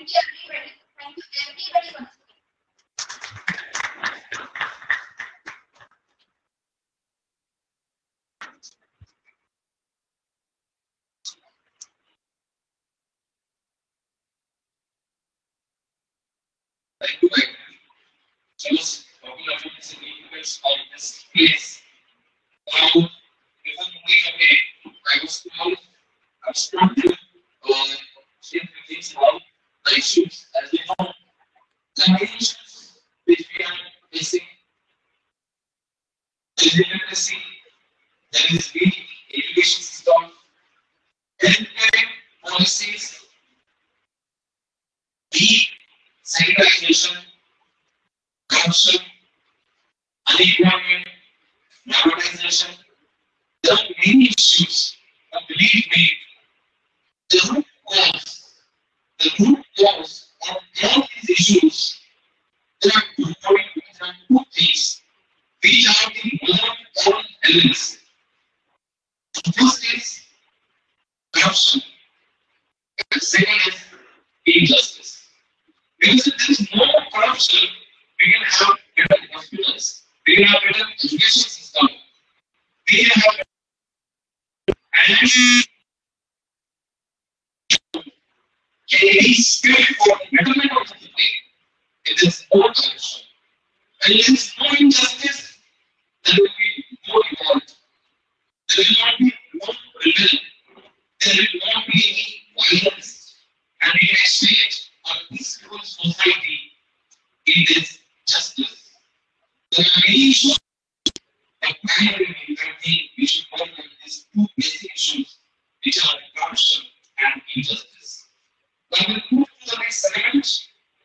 So I was talking about the significance of this place. Now, before moving away, I was told to share few things about the issues. As we know, the main issues which we are facing is literacy, there is weak education system, healthcare policies, weak sanitization, corruption, unemployment, privatization. There are many issues, but believe me, the root cause of all these issues, there are two things which are the more common elements. The first is corruption, and the second is injustice. Because if there is no corruption, we can have better hospitals, we can have better education system, we can have and a spirit for the betterment of the people. It is more corruption. And there is no injustice, there will be no equality. There will not be no rebellion. There will not be any violence. And we can expect a peaceful society in this justice. There are many issues, but primarily I think we should work on these two basic issues, which are corruption and injustice. Now we move to the next segment.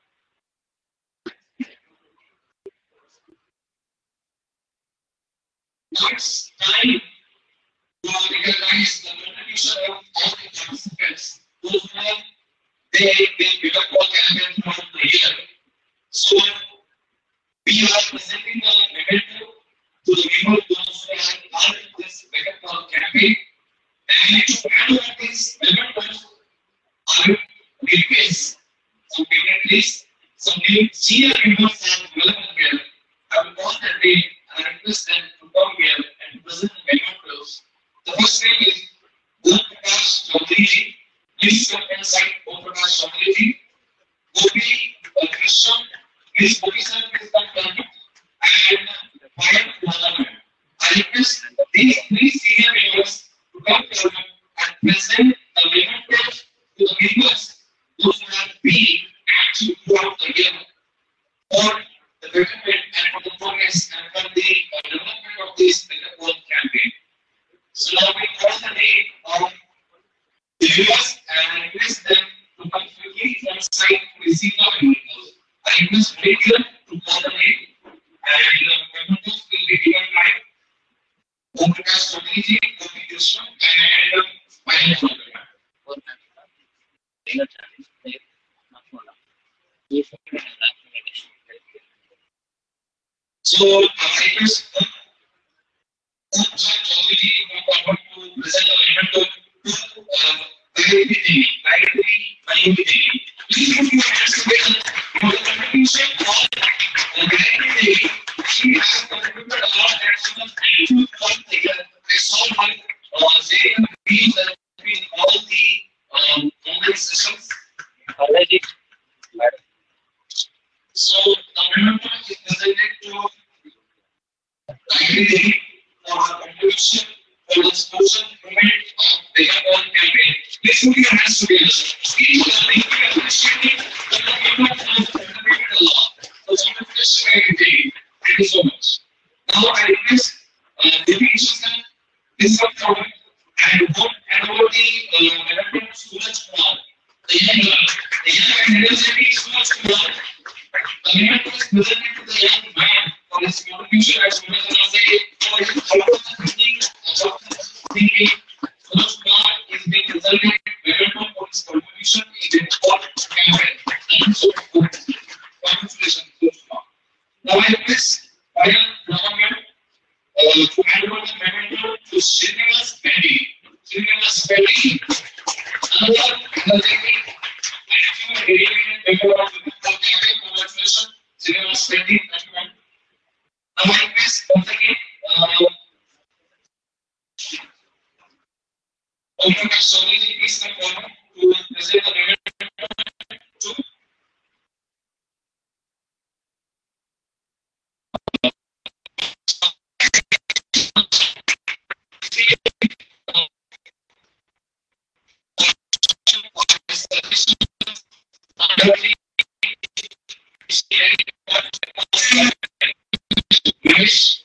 Now it's time to recognize the contribution of all the participants. Those who have they become all campaign throughout the year. So we are presenting the memento to the people those who have done this memento campaign. And to add on this memento, I will request some dignitaries, some new senior members of development here. I will call their name and request them to come here and present the mementos. The first name is Om Prakash Chaudhary. Please come inside Om Prakash Chaudhary. Gopi Krishnan, please Gopi sir, please come down. And Mayan Lalaman. I request these three senior members to come forward and present the mementos to the members those who have been active throughout the year for the betterment and for the progress and for the development of this Better campaign. So now we call the name of the viewers and request them to come quickly from site to receive the mementos. I request Rachel to call the name and mementos will be given by Om Prakash Chaudhary, Gopi Krishnan and Mayan Lalaman. So, I request Om Prakash Chaudhary to present the memento to Gayatri. Please put your hands together for the contribution of Gayatri. She has contributed a lot of actions throughout the year. I saw her saying these in all the online sessions. So, the memento is presented to Gayatri for her contribution for the social movement of the Young campaign. Please put your hands together. Each of them is appreciating the memento has contributed a lot. So, Gayatri, thank you so much. Now, I request Devi Krishnan, please come forward and hand over the memento to Suraj Kumar. The young university Suraj Kumar. The memento is presented to the young man for his contribution as well as for his thinking. Suraj Kumar is being presented memento for his contribution in the important campaign. Thank you so much. Congratulations, Suraj Kumar. Now I request Mayan Lalaman to hand over the memento to Srinivas Reddy. Srinivas Reddy, another lady, and Cinema spending. Now I request once again, Dr. Sony, please come forward to present the event to English.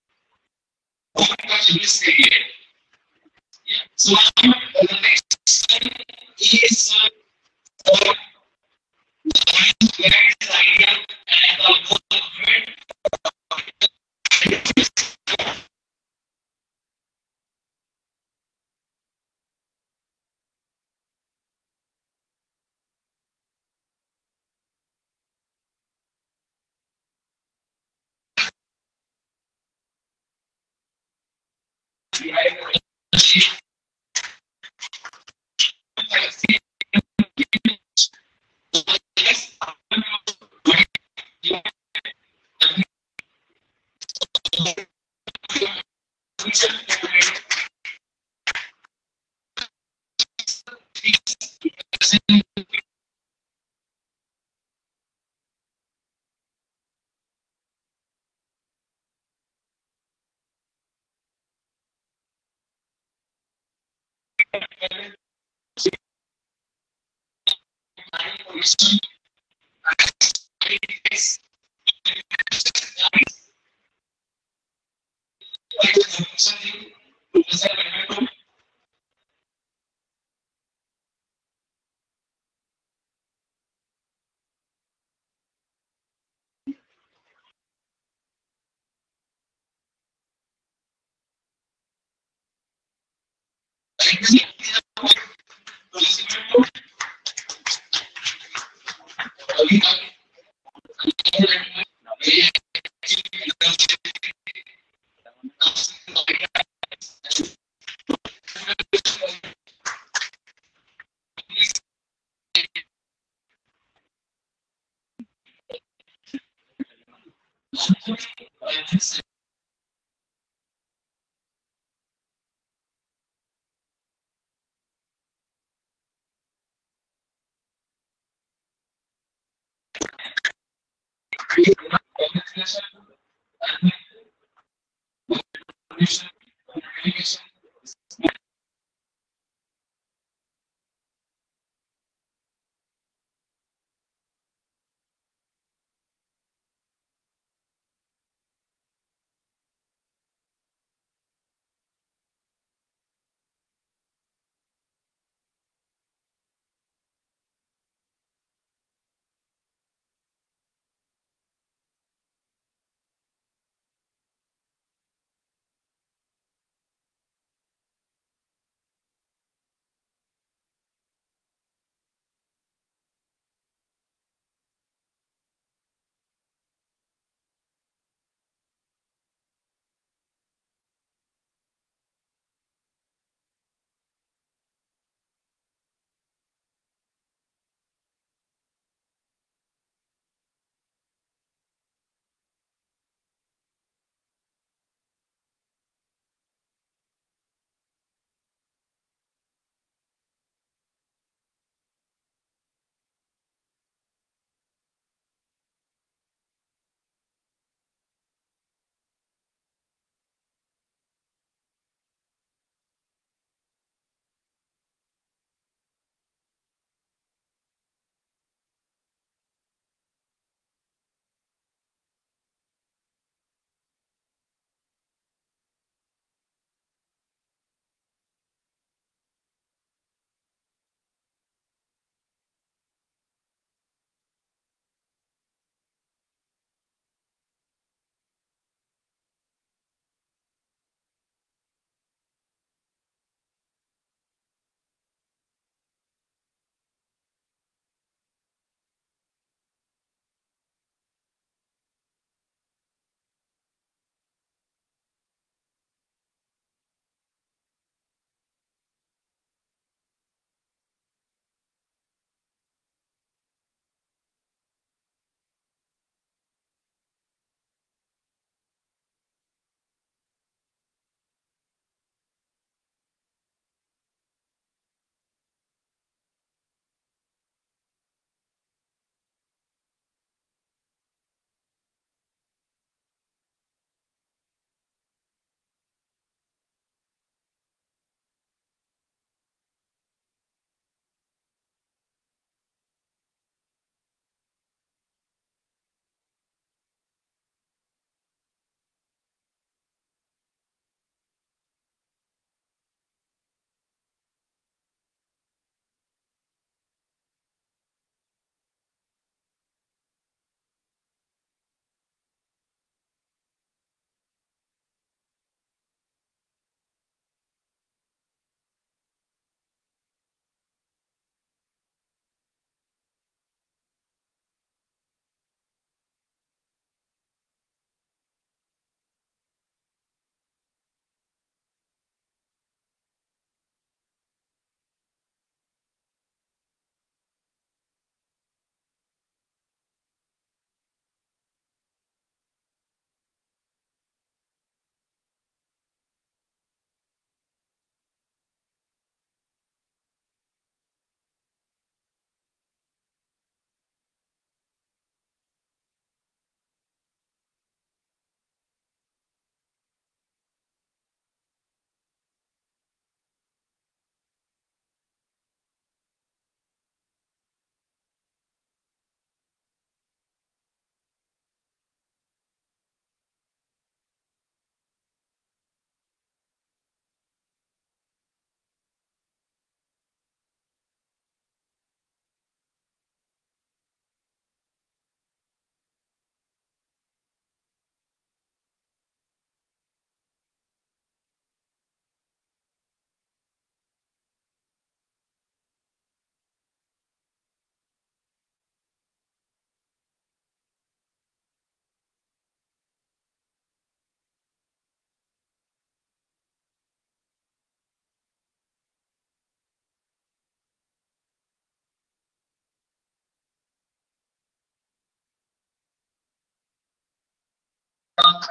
So the next is for the idea and the movement.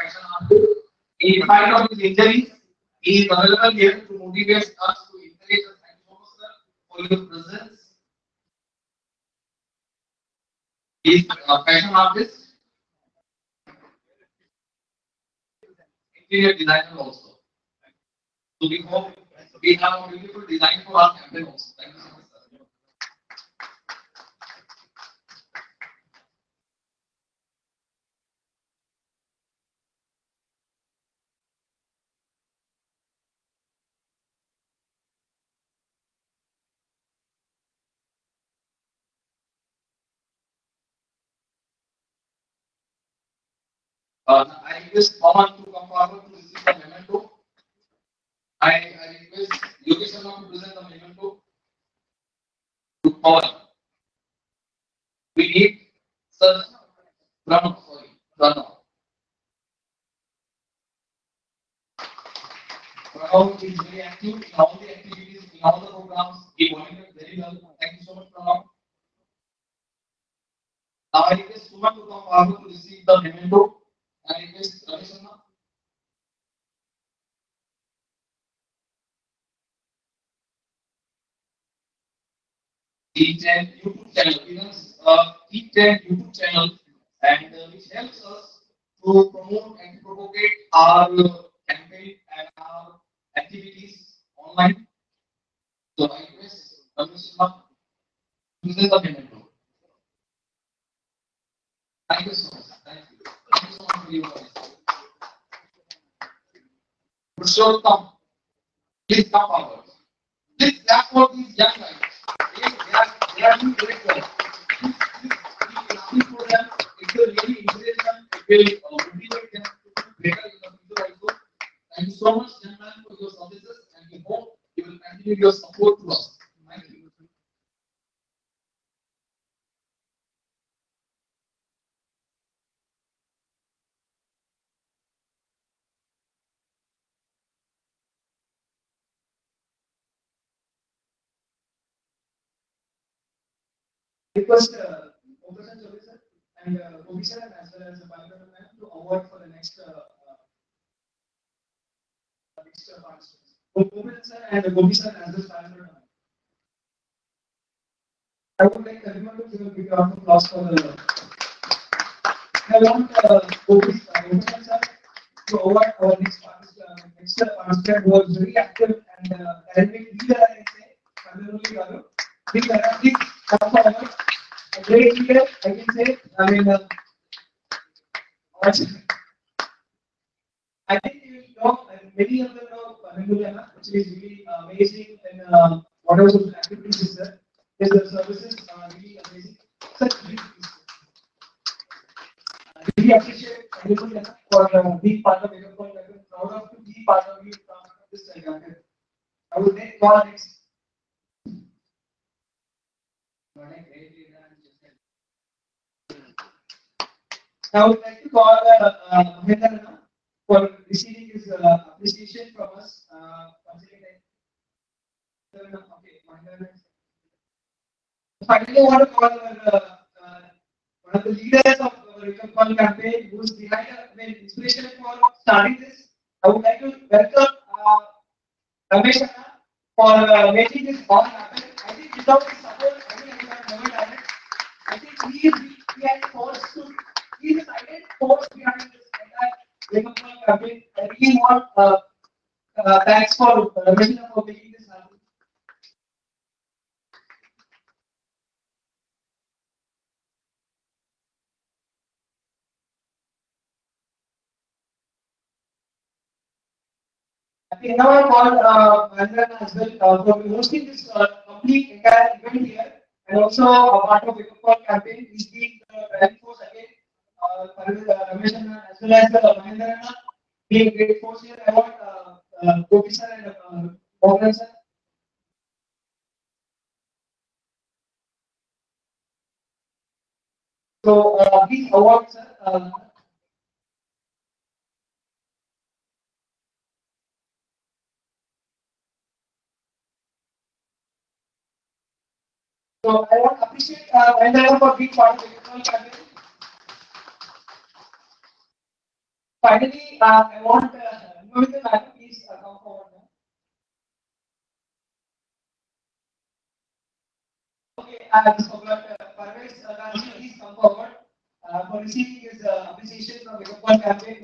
passion after. In spite of his injuries, he is available here to motivate us, to encourage us. Thank you so much, sir, for your presence. He is a fashion artist, interior designer also. So we hope we have a beautiful design for our campaign also. Thank you so much, sir. I request Pawan to come forward to receive the memento. I request Yogi Sharma to present the memento to Pawan. We need Sir Pranav. Sorry, Pranav. Pranav is very active in all the activities, in all the programs. He volunteered very well. Thank you so much, Pranav. Now I request Suman to come forward to receive the memento. I request Ravi Sharma. E10 YouTube channel. It is E10 YouTube channel, and which helps us to promote and propagate our campaign and our activities online. So I request Ravi Sharma to present the memento. Thank you so much. Thank you. Thank you so much for your voice. Purushottam, please come forward. Please clap for these young guys. They are doing great work. Please for them. It will really encourage them. It will motivate them to do better in the future also. Thank you so much, gentlemen, for your services, and we hope you will continue your support to us. Thank you. Request Operation Services and Commission as well as the Parliament to award for the next participants. Operation and the Commission as well as Parliament. I would like everyone to give a big round of applause for the. I want Operation sir to award our next participant who was very active and dynamic leader. I say, Kandaruli Garu. Please come forward. A great leader, I can say. I mean, I think you know many of them know Kandaruli, which is really amazing and whatever social activities is there. Yes, the services are really amazing. Sir, please. Really appreciate Kandaruli for being part of it. Proud of to be part of this campaign. I would like call next. I would like to call Mahendra for receiving his appreciation from us. Okay, finally, I want to call one of the leaders of the Wake Up Call campaign, who is behind the inspiration for starting this. I would like to welcome Ramesh Anna for making this all happen. I think without his support, I think I would have never done it. I think he had forced to. He is a silent force behind this entire Wake Up Call campaign. I really want thanks for Ramesh Anna for making this happen. Okay, now I call Mahendra as well for hosting this complete entire event here, and also a part of the Wake Up Call campaign. He's been the driving force again, Ramesh Anna as well as Mahendra Anna being great force here. I want Gopi sir and Mohan sir. So these awards, sir. So I want to appreciate Mahendra for being part of the Wake Up Call campaign. finally, I want Mohammed Madam, please come forward now. Okay, I just forgot Parvez Gandhi, please come forward for receiving his appreciation from the Gopal campaign.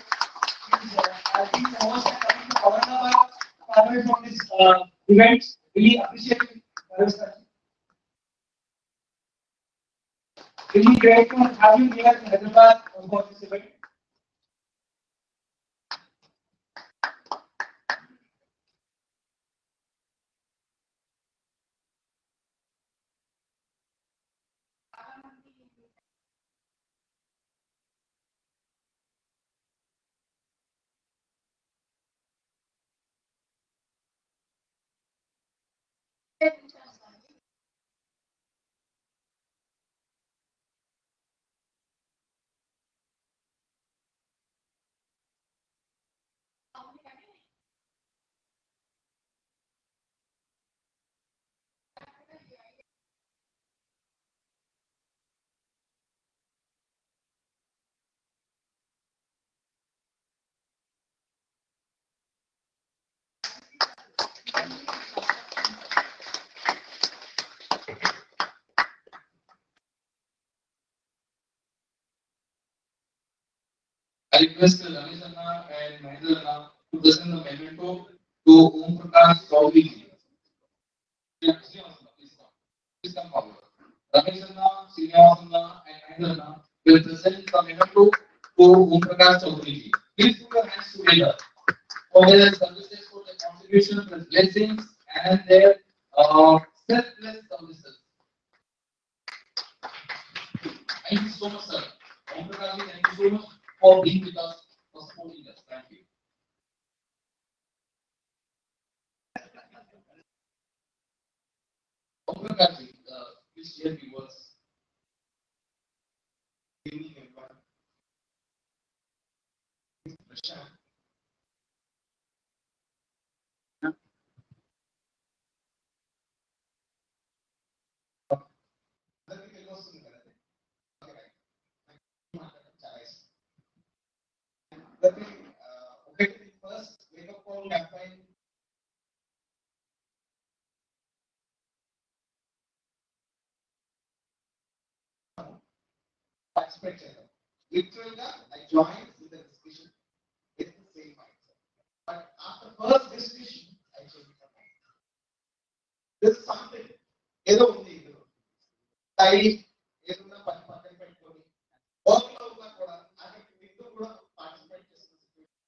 I think the host and coming to Aurangabad, Parvez from this event. Really appreciate Parvez Gandhi. Really great to have you here in Hyderabad for this event. I request Ramesh Anna and Mahendra Anna to present the memento to Om Prakash Chaudhary. Please come forward. Ramesh Anna, Srinivas Anna, and Mahendra Anna will present the memento to Om Prakash Chaudhary. Please put your hands together for their services, for their contributions, their blessings, and their selfless services. Thank you so much, sir. Om Prakash, thank you so much for being with us, for supporting us. Thank you. Om Prakash, please share the words. Good evening, everyone. Prashant. అందరికీ తెలుగు వస్తుంది కదండి. ఒకటి first wake up call campaign participate చేద్దాం. Literal గా I join with the discussion with the same mindset. But after first discussion I change my mind. This is something ఏదో ఉంది ఇందులో. Style ఏదన్నా పని పక్కన పెట్టుకొని వర్క్ లో ఉన్నా కూడా అక్కడ ఇందులో కూడా పార్టిసిపేట్ చేస్తున్న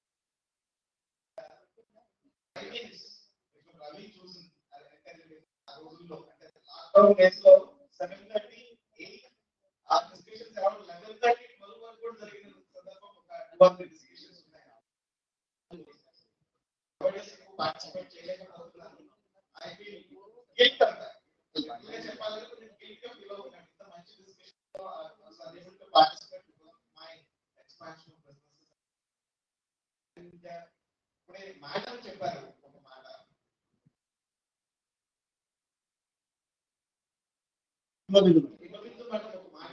రవి చూసింది ఆ రోజుల్లో అంటే లాక్డౌన్ డేస్ లో 7:30, 8 ఆ డిస్కషన్స్ అరౌండ్ 11:30, 12 వరకు కూడా జరిగిన సందర్భం ఒక 2 డిస్కషన్స్ ఉన్నాయి. పార్టిసిపేట్ చేయలేకపోతున్నాను. ఐ ఫీల్ గిల్ట్ అంతా చెప్పాలంటే నేను గిల్ట్ గా ఫీల్ అవుతున్నాను. ఇంత మంచి డిస్కషన్ లో పార్టిసిపేట్ మై ఎక్స్పాన్షన్ బిజినెస్. ఇప్పుడే మాటలు చెప్పారు. ఒక మాట ఒక మాట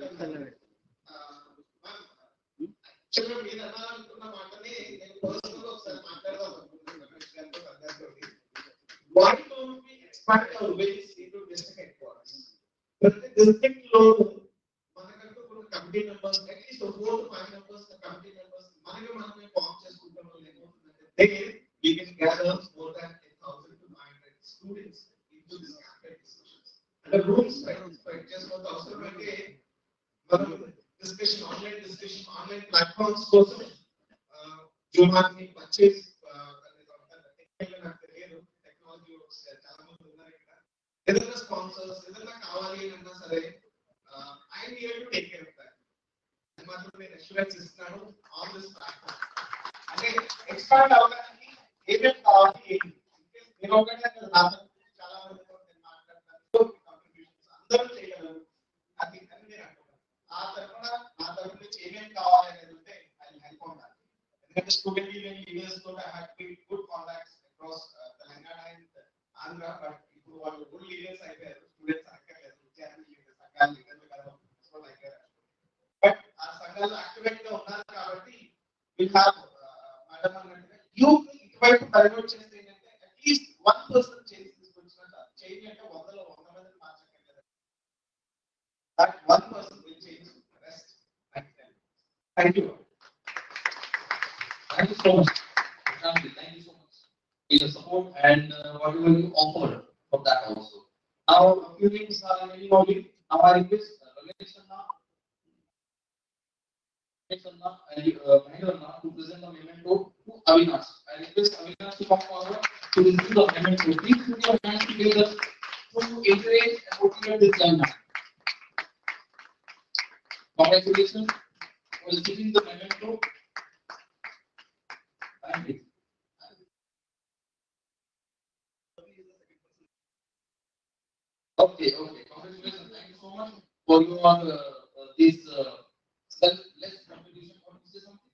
యాక్చువల్గా మీరు అనాలనుకున్న మాటని నేను పర్సనల్ గా ఒకసారి మాట్లాడదాం అనుకుంటున్నాను. Why don't we expand our ways into district headquarters? ప్రతి డిస్ట్రిక్ట్ లో మనకంటూ ఒక committee members, at least 4 to 5 members committee members మనమే ఫామ్ చేసుకుంటాం. ఏమవుతుందంటే we can gather more than 1,000 to 900 students into this campaign discussions. అంటే రూమ్స్ స్ప్రెడ్ చేసుకోవాల్సిన అవసరం అయితే మనం డిస్కషన్ ఆన్లైన్ ప్లాట్ఫామ్స్ కోసం జూమాని పర్చేస్ నాకు తెలియదు. టెక్నాలజీ చాలా మంది ఉన్నారు ఇక్కడ. ఏదైనా స్పాన్సర్స్ ఏదైనా కావాలి అన్నా సరే I am here to take care of that. అది మాత్రం నేను అష్యూరెన్స్ ఇస్తున్నాను ఆన్ దిస్ ప్లాట్ఫామ్. అంటే ఎక్స్పాండ్ అవ్వడానికి ఏమేమి కావాలి నేను ఒకటే చాలా మందితో నేను మాట్లాడతాను. కాంట్రిబ్యూషన్స్ అందరూ చేయగలరు అది అని నేను అనుకుంటాను. ఆ తరఫున నుంచి ఏమేమి కావాలి అనేది ఉంటే ఐ హెల్ప్ ఆన్ దట్. ఎందుకంటే స్టూడెంట్ యూనియన్ లీడర్స్ తో I have good contacts across Telangana and Andhra. But ఇప్పుడు వాళ్ళు గుడ్ లీడర్స్ అయిపోయారు. స్టూడెంట్స్ అక్కర్లేదు. విద్యార్థి సంఘాలు లీడర్లు కదా అయిపోయారు. బట్ ఆ సంఘాలు యాక్టివేట్ గా ఉన్నారు కాబట్టి will have Madam you ఇటువైపు డైవర్ట్ చేస్తే ఏంటంటే అట్లీస్ట్ 1% చేంజ్ తీసుకొచ్చినట్టు చేంజ్ అంటే 100 మందిని మార్చగలరు. That 1% will change the rest. Thank you. Thank you so much. Thank you so much for your support and whatever you offered for that also. Now, a few things are remaining only. Now, I request Ramesh Anna and Mahendra Anna to present the memento to Avinash. I request Avinash to come forward to receive the memento. Please put your hands together to encourage and motivate this young man. Congratulations for receiving the memento. Thank you. Okay. Congratulations. Thank you so much for your this selfless contribution. Want to say something?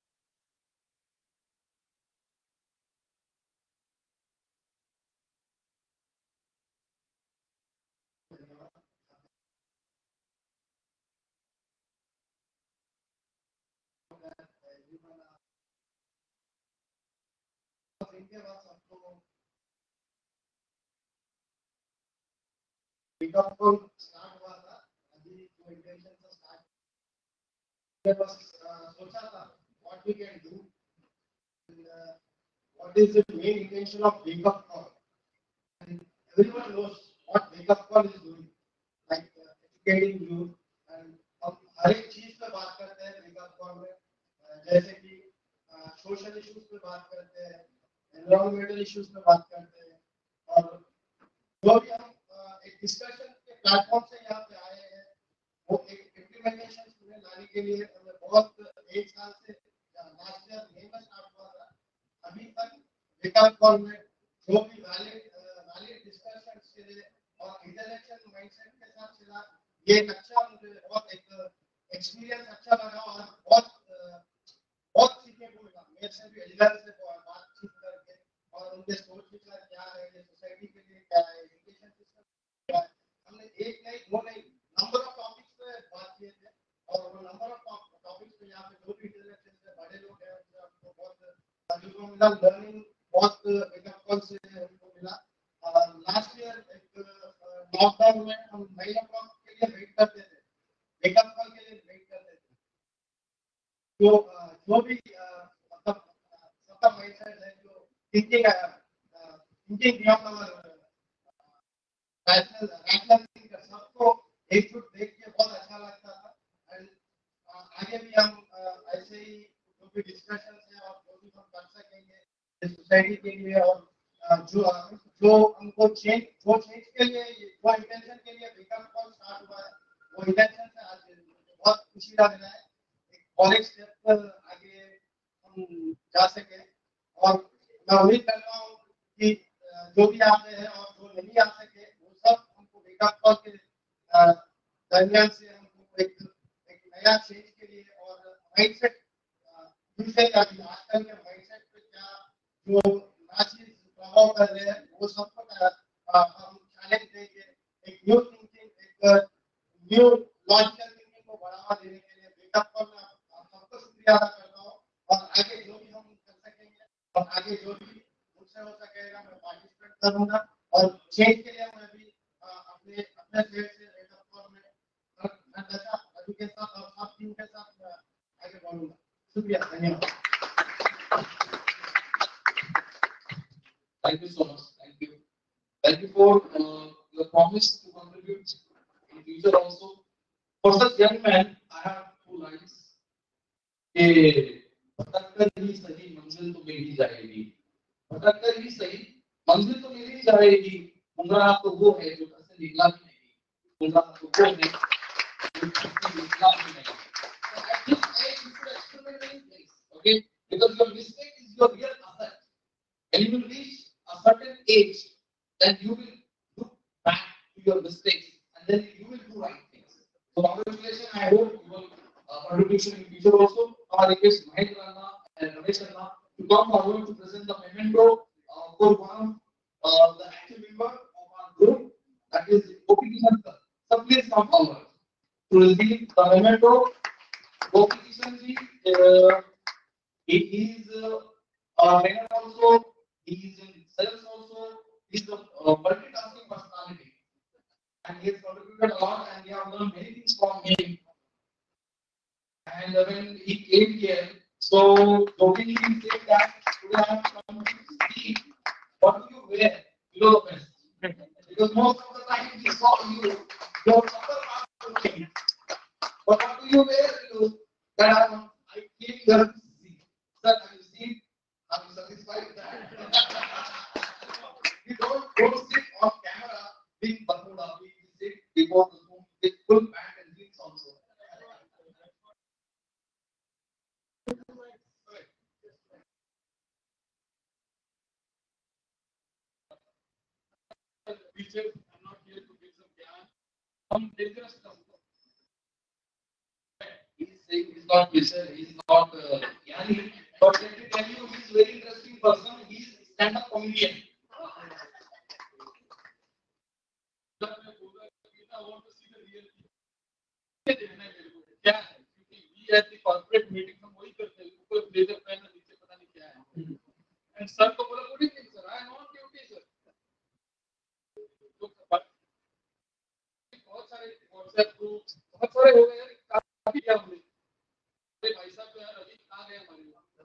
Pick-up call start हुआ था अभी जो intention से start किया बस सोचा था what we can do and what is the main intention of wake-up call and everyone knows what wake-up call is doing like educating you and हम हर एक चीज पे बात करते हैं wake-up call में जैसे कि social issues पे बात करते हैं environmental issues पे बात करते हैं और जो भी हम एक डिस्कशन के प्लेटफॉर्म से यहाँ पे आए हैं वो एक इम्प्लीमेंटेशन में लाने के लिए हमने बहुत एक साल से लास्ट ईयर मई में स्टार्ट हुआ था अभी तक विकास कॉल में जो भी वैलिड डिस्कशन चले और इंटेलेक्चुअल माइंडसेट के साथ चला ये एक अच्छा मुझे बहुत एक एक्सपीरियंस अच्छा लगा और बहुत सीखने को मिला मेरे से भी एलिगेंस से बातचीत करके और उनके सोच विचार क्या है ये सोसाइटी के लिए क्या है एजुकेशन सिस्टम हमने एक नहीं दो नहीं नंबर ऑफ टॉपिक्स पे बात किए थे और वो नंबर ऑफ टॉपिक्स पे यहाँ पे जो भी इंटरेक्शन से बड़े लोग हैं उनसे आपको बहुत तजुर्बा मिला लर्निंग बहुत वेकअप कॉल से हमको मिला लास्ट ईयर एक लॉकडाउन में हम 9 o'clock के लिए वेट करते थे वेकअप कॉल के लिए वेट करते थे जो भी मतलब सबका माइंडसेट है जो thinking beyond our rational thinker सबको एक फुट देख के बहुत अच्छा लगता था एंड आगे भी हम ऐसे ही जो भी डिस्कशंस है और जो भी हम कर सकेंगे सोसाइटी के लिए और जो हमको चेंज के लिए वो इंटेंशन के लिए वेकअप कॉल स्टार्ट हुआ है वो इंटेंशन से आज बहुत खुशी लग रहा है एक कॉलेज स्टेप पर आगे हम जा सके और मैं उम्मीद कर रहा हूँ कि जो भी आ रहे हैं और जो नहीं आ सके वो सब हमको वेकअप कॉल के दरमियान से हमको एक नया चेंज के लिए और माइंडसेट यूजुअली अभी आजकल के माइंडसेट पे क्या जो नाचीज प्रभाव कर रहे हैं वो सबको हम चैलेंज देंगे एक न्यू थिंकिंग एक न्यू लॉजिकल थिंकिंग को बढ़ावा देने के लिए वेकअप कॉल में आप सबको शुक्रिया अदा करता हूँ और आगे जो भी हम कर सकेंगे और आगे जो भी मुझसे हो सकेगा मैं पार्टिसिपेट करूंगा और चेंज के लिए मैं भी अपने सेट से वेकअप कॉल में मैं दशा अभी के साथ और सब टीम के साथ आगे बढ़ूंगा शुक्रिया धन्यवाद Thank you so much. Thank you for your promise to contribute in future also. For such young man, I have 2 lines. भटककर ही सही मंजिल तो मिल ही जाएगी भटककर ही सही मंजिल तो मिल ही जाएगी गुमराह तो वो है जो घर से निकला भी नहीं गुमराह तो वो है जो घर से निकला भी नहीं so at this age you should experiment in place okay because your mistake is your real asset when you will reach a certain age then you will look back to your mistakes and then you will do right things so congratulations I hope you will contribution in future also. I request Mahendra Anna and Ramesh Anna to come forward to present the memento for one of the active member of our group, that is Gopi Kishan sir. So please come forward to receive the memento. Gopi Kishan ji, He is a trainer also. He is in sales also. He's a multitasking personality, and he has contributed a lot. And we have learned many things from him. And when he came here, so jokingly he said that today I have come to see what do you wear below the vest. Because most of the time we saw you, your upper part of the thing. But what do you wear below? That I came here to see. Sir, have you seen? Are you satisfied with that? We don't go sit on camera with Bermuda. We sit before the Zoom with full pant and jeans also. Teachers, I'm not here to give some gyan. Some dangerous stuff. He's saying he's not Mr. He's not Yanni. But let me tell you, he's a very interesting person. He's a stand-up comedian. जब मैं बोला कि I want to see the real thing. ये देखना है मेरे को क्या है क्योंकि we at the corporate meeting हम वही करते हैं ऊपर ब्लेजर पहनना नीचे पता नहीं क्या है and सर को बोला good evening sir I am on duty sir तो बहुत सारे व्हाट्सएप ग्रुप बहुत सारे हो गए यार काफी क्या हुए अरे भाई साहब तो यार अभी कहाँ गए हमारे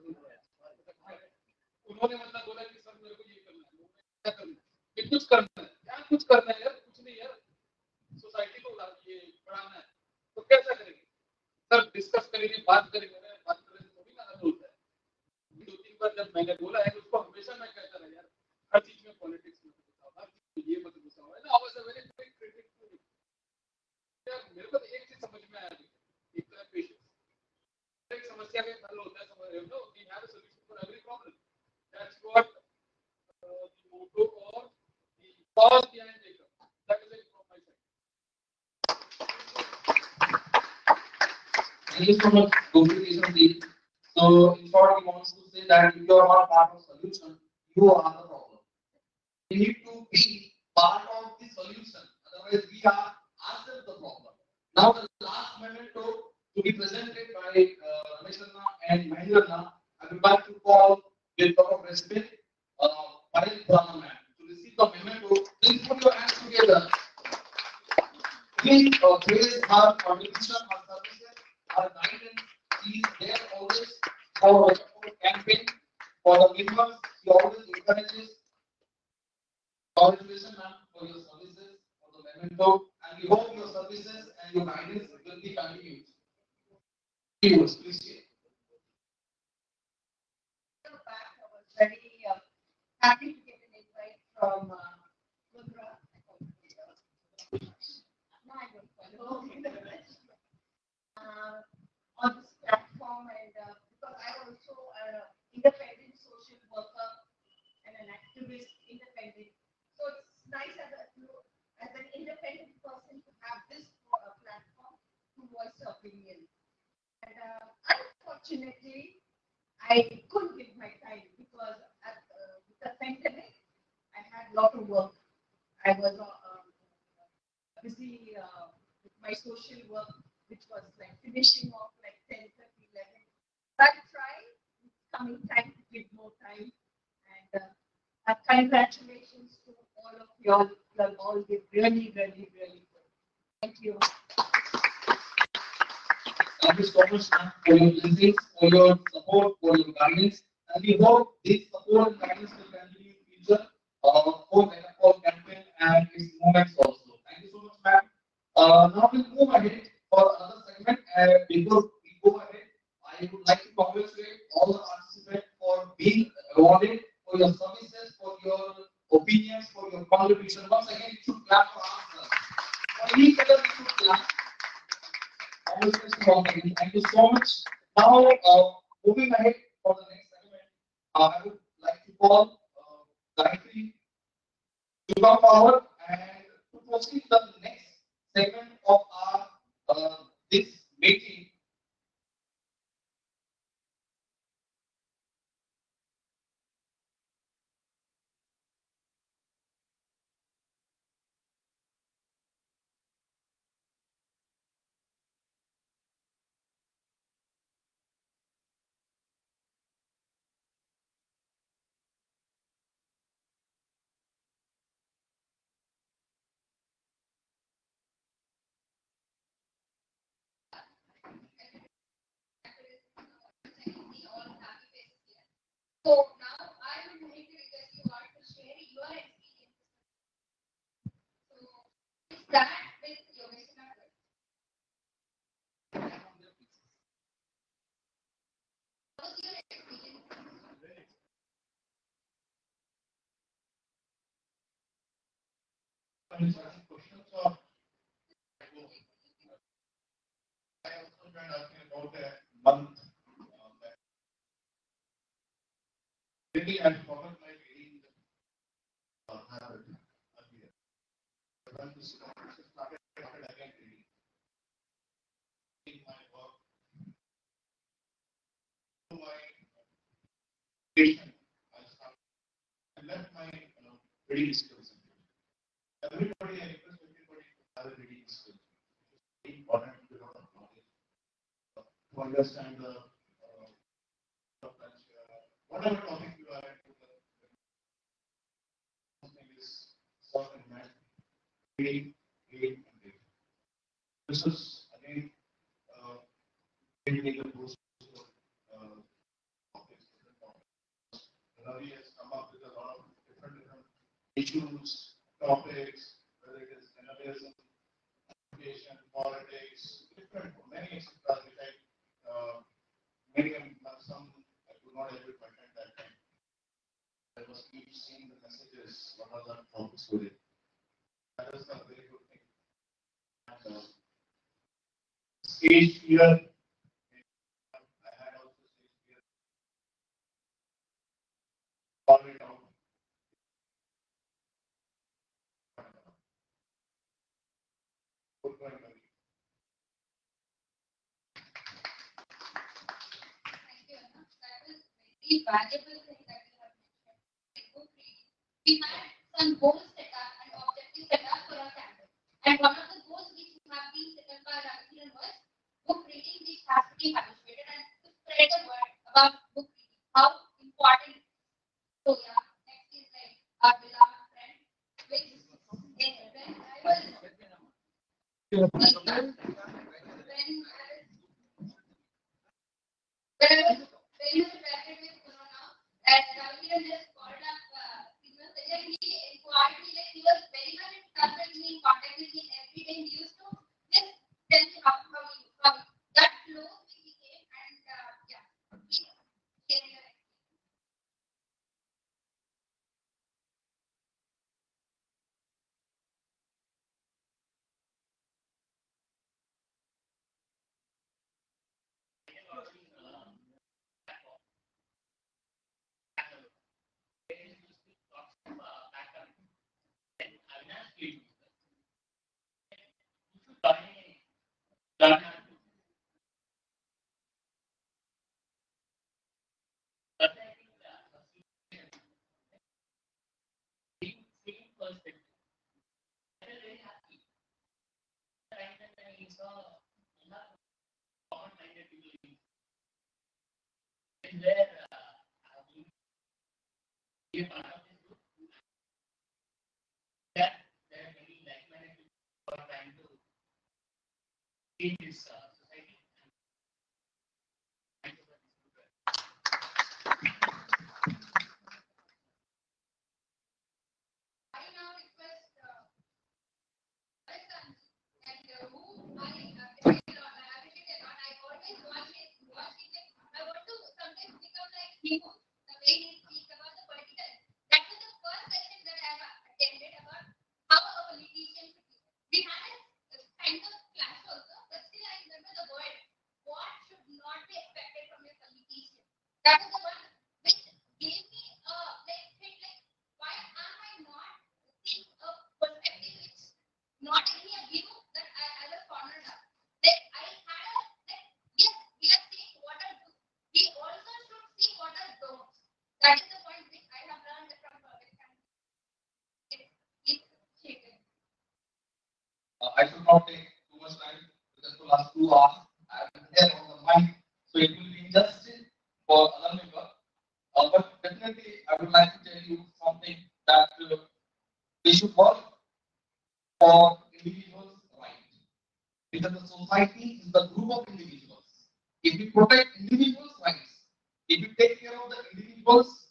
उन्होंने मतलब बोला कि सर मेरे को ये करना है क्या करना है कुछ करना है क्या कुछ करना है यार कुछ नहीं यार सोसाइटी को ये बढ़ाना है तो कैसा करेंगे सर डिस्कस करेंगे बात करेंगे बात करेंगे थोड़ी ना हल होता है दो तीन बार जब मैंने बोला है उसको हमेशा मैं कहता रहा यार हर चीज में पॉलिटिक्स मत घुसाओ हर चीज में ये मत घुसाओ है ना always a very big critic यार मेरे को तो एक चीज समझ में आया एक तो है पेशेंस एक समस्या का हल होता है समझ रहे हो we have a solution for every problem that's what the motto और the cause behind it that is it from my side Thank you so much, Gopi. So, in short, he wants to say that if you are not part of the solution, you are the problem. We need to be part of the solution. Otherwise, we are ourselves the problem. Now, the last memento to be presented by Ramesh Anna and Mahendra, I would like to call with lot of respect Paril Brahman to receive the memento. Please put your hands together. Please praise her contribution, her services, her guidance. She is there always for the campaign, for the members. She always encourages. Congratulations, ma'am, for your services, for the memento, and we hope your services and your guidance will be continued. Viewers, please share. Back, I was very happy to get an invite from Mudra. On this platform, and because I also an independent social worker and an activist, independent. So it's nice as an independent person to have this platform to voice your opinion. And unfortunately, I couldn't give my time because with the pandemic, I had a lot of work. I was busy with my social work, which was like finishing off like 10:30, 11. But I tried. It's coming time to give more time. And congratulations to all of you all. You have all did really, really, really good. Thank you. Thank you so much, ma'am, for your blessings, for your support, for your guidance, and we hope this support and guidance will continue in future for Metapol campaign and its movements also. Thank you so much, ma'am. Now we'll move ahead for another segment. Before we go ahead, I would like to congratulate all the participants for being awarded for your services, for your opinions, for your contribution. Once again, you should clap for ourselves. For each other, we should clap. Thank you so much. Now, moving ahead for the next segment, I would like to call Gayatri to come forward and to proceed the next segment of our this meeting. So now I would like to request you all to share your experience. So start with Yogesh Nagar. What was your experience? Questions or I also joined asking about a month. Really, I forgot my reading habit earlier. When this conversation started again reading. In my work, to my education, I left my reading skills. Everybody, I request everybody to have a reading skills. It's very important to know the knowledge, to understand the culture, whatever topic you are into. Is certain man, reading, and reading. This is again giving a boost to topics, different topics. Ravi has come up with a lot of different issues, topics, whether it is journalism, education, politics, different, many etc. Which many some I could not able to attend that time. I was keep seeing the messages, what are the topics with it. That is a very good thing. And, stage fear, I had also stage fear, solve it out. Good point, Ravi. Thank you, Anna. That was very valuable thing that you have mentioned. Like book reading. We had some goals set up and objectives set up for our campus. And one of the goals which have been set up by Ravikiran was book reading, which has to be habituated and to spread the word about book reading, how important it is. So yeah, next is like our beloved friend, which when I was when we interacted with Corona, and Ravikiran just called up Signal Sajjan. He inquired me, like he was very much in touch with me, in contact with me every day. He used to just tell me how that close we became, and yeah, please share your experience. I now request Alexander and who I appreciate a lot. I always watch it. I want to sometimes become like him. The way he speaks about the political. That was the first session that I have attended about how a politician should be. We had a kind of class also, but still I remember the word. What should not be expected from a politician? That was the one which gave me a like hit like why am I not seeing a perspective which not any a view that I was cornered up. Like I had a like yes, we are seeing what are do. We also should see what are don'ts. That is the point which I have learned from Bhavesh and it's shaken. I should not take too much time because the last 2 hours I am there on the mic, so it will be injustice for other members. But definitely, I would like to tell you something that we should work for individuals' rights. Because the society is the group of individuals. If we protect individuals' rights, if we take care of the individual people's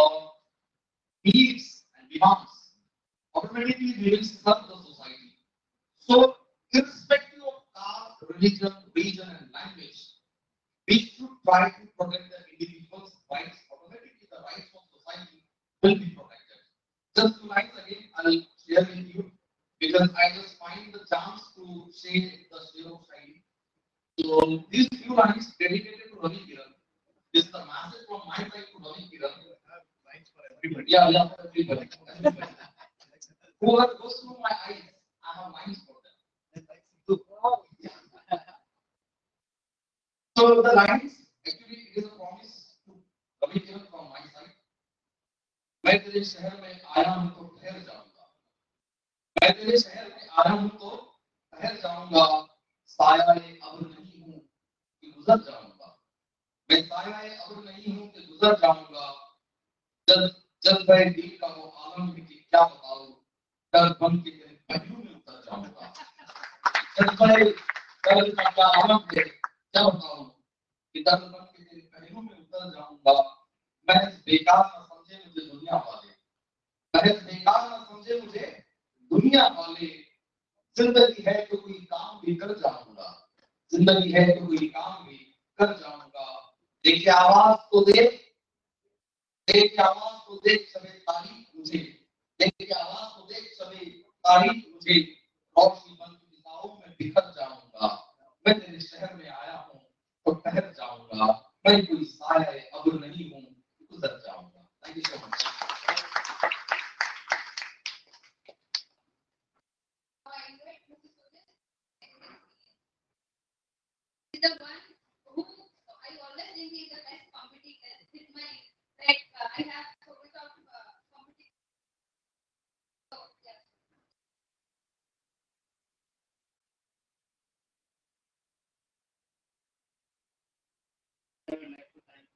needs and demands, automatically they will serve the society. So, irrespective of caste, religion, region, and language, we should try to protect the individual's rights. Automatically, the rights of society will be protected. Just two lines again, I'll share with you because I just find the chance to say the Shir of Shairi. So, these few lines dedicated to Ravi Kiran. This is the message from my side to Ravi Kiran. Yeah, for everybody. Whoever goes through my eyes, I have lines for them. So the lines, actually, it is a promise to Ravi Kiran from my side. मैं तेरे शहर में आया हूँ तो ठहर जाऊंगा. मैं तेरे शहर में आया हूँ तो ठहर जाऊंगा. साया-ए अब्र नहीं हूँ कि गुजर जाऊंगा. मैं साया-ए अब्र नहीं हूँ कि गुजर जाऊंगा. जब मैं दिल का वो आलम है कि क्या बताऊं. डर बन के तेरे पहलू में उतर जाऊंगा. जब मैं डर का आलम है क्या बताऊं कि डर बन के तेरे पहलू में उतर जाऊंगा. मैं बेकार न समझे मुझे दुनिया वाले. मैं बेकार न समझे मुझे दुनिया वाले. जिंदगी है तो कोई काम भी कर जाऊंगा. जिंदगी है तो कोई काम भी कर जाऊंगा. देखिए आवाज तो दे. देखिए आवाज तो देख सबे तारीफ मुझे. देखिए आवाज तो देख सबे तारीफ मुझे. रोशनी बन के दिशाओं में बिखर जाऊंगा. मैं तेरे शहर में आया हूँ तो ठहर जाऊंगा. मैं कोई साया अब्र नहीं हूँ गुजर जाऊंगा. Thank you so much. The one who I always think is the best competitor. With my I have so much of competition. So yeah. I would like to thank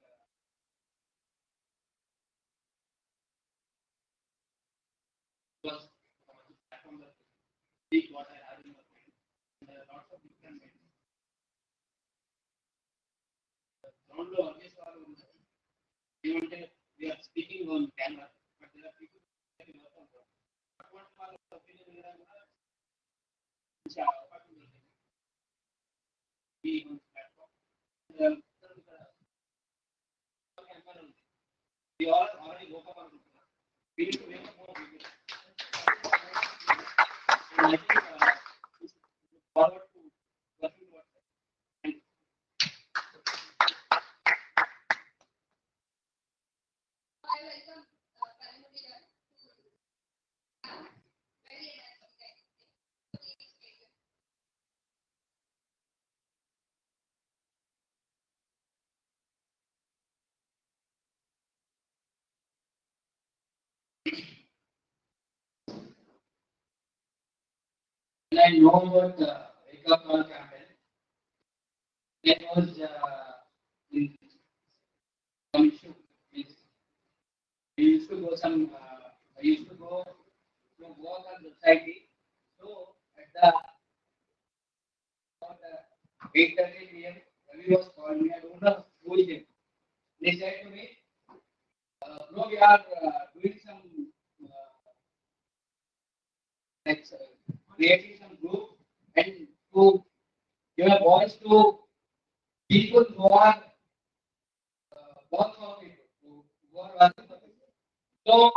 was platform that speak what I have in my mind. There are lots of different ways. Don't know always even we are speaking on camera, but there are people who are not on camera. But what our opinion is be on platform. We all already woke up on the we need to make more people. And I think forward to working towards that. Thank you. I welcome Paramudira to very nice subject. And I know about the Wake Up Call campaign. That was in some issue. I used to go to work at the society. So at the about 8:30 p.m. Ravi was calling me. I don't know who is him. They said to me, "No, we are doing some creating some group and to give a voice to people who are work for people, who are working for people." So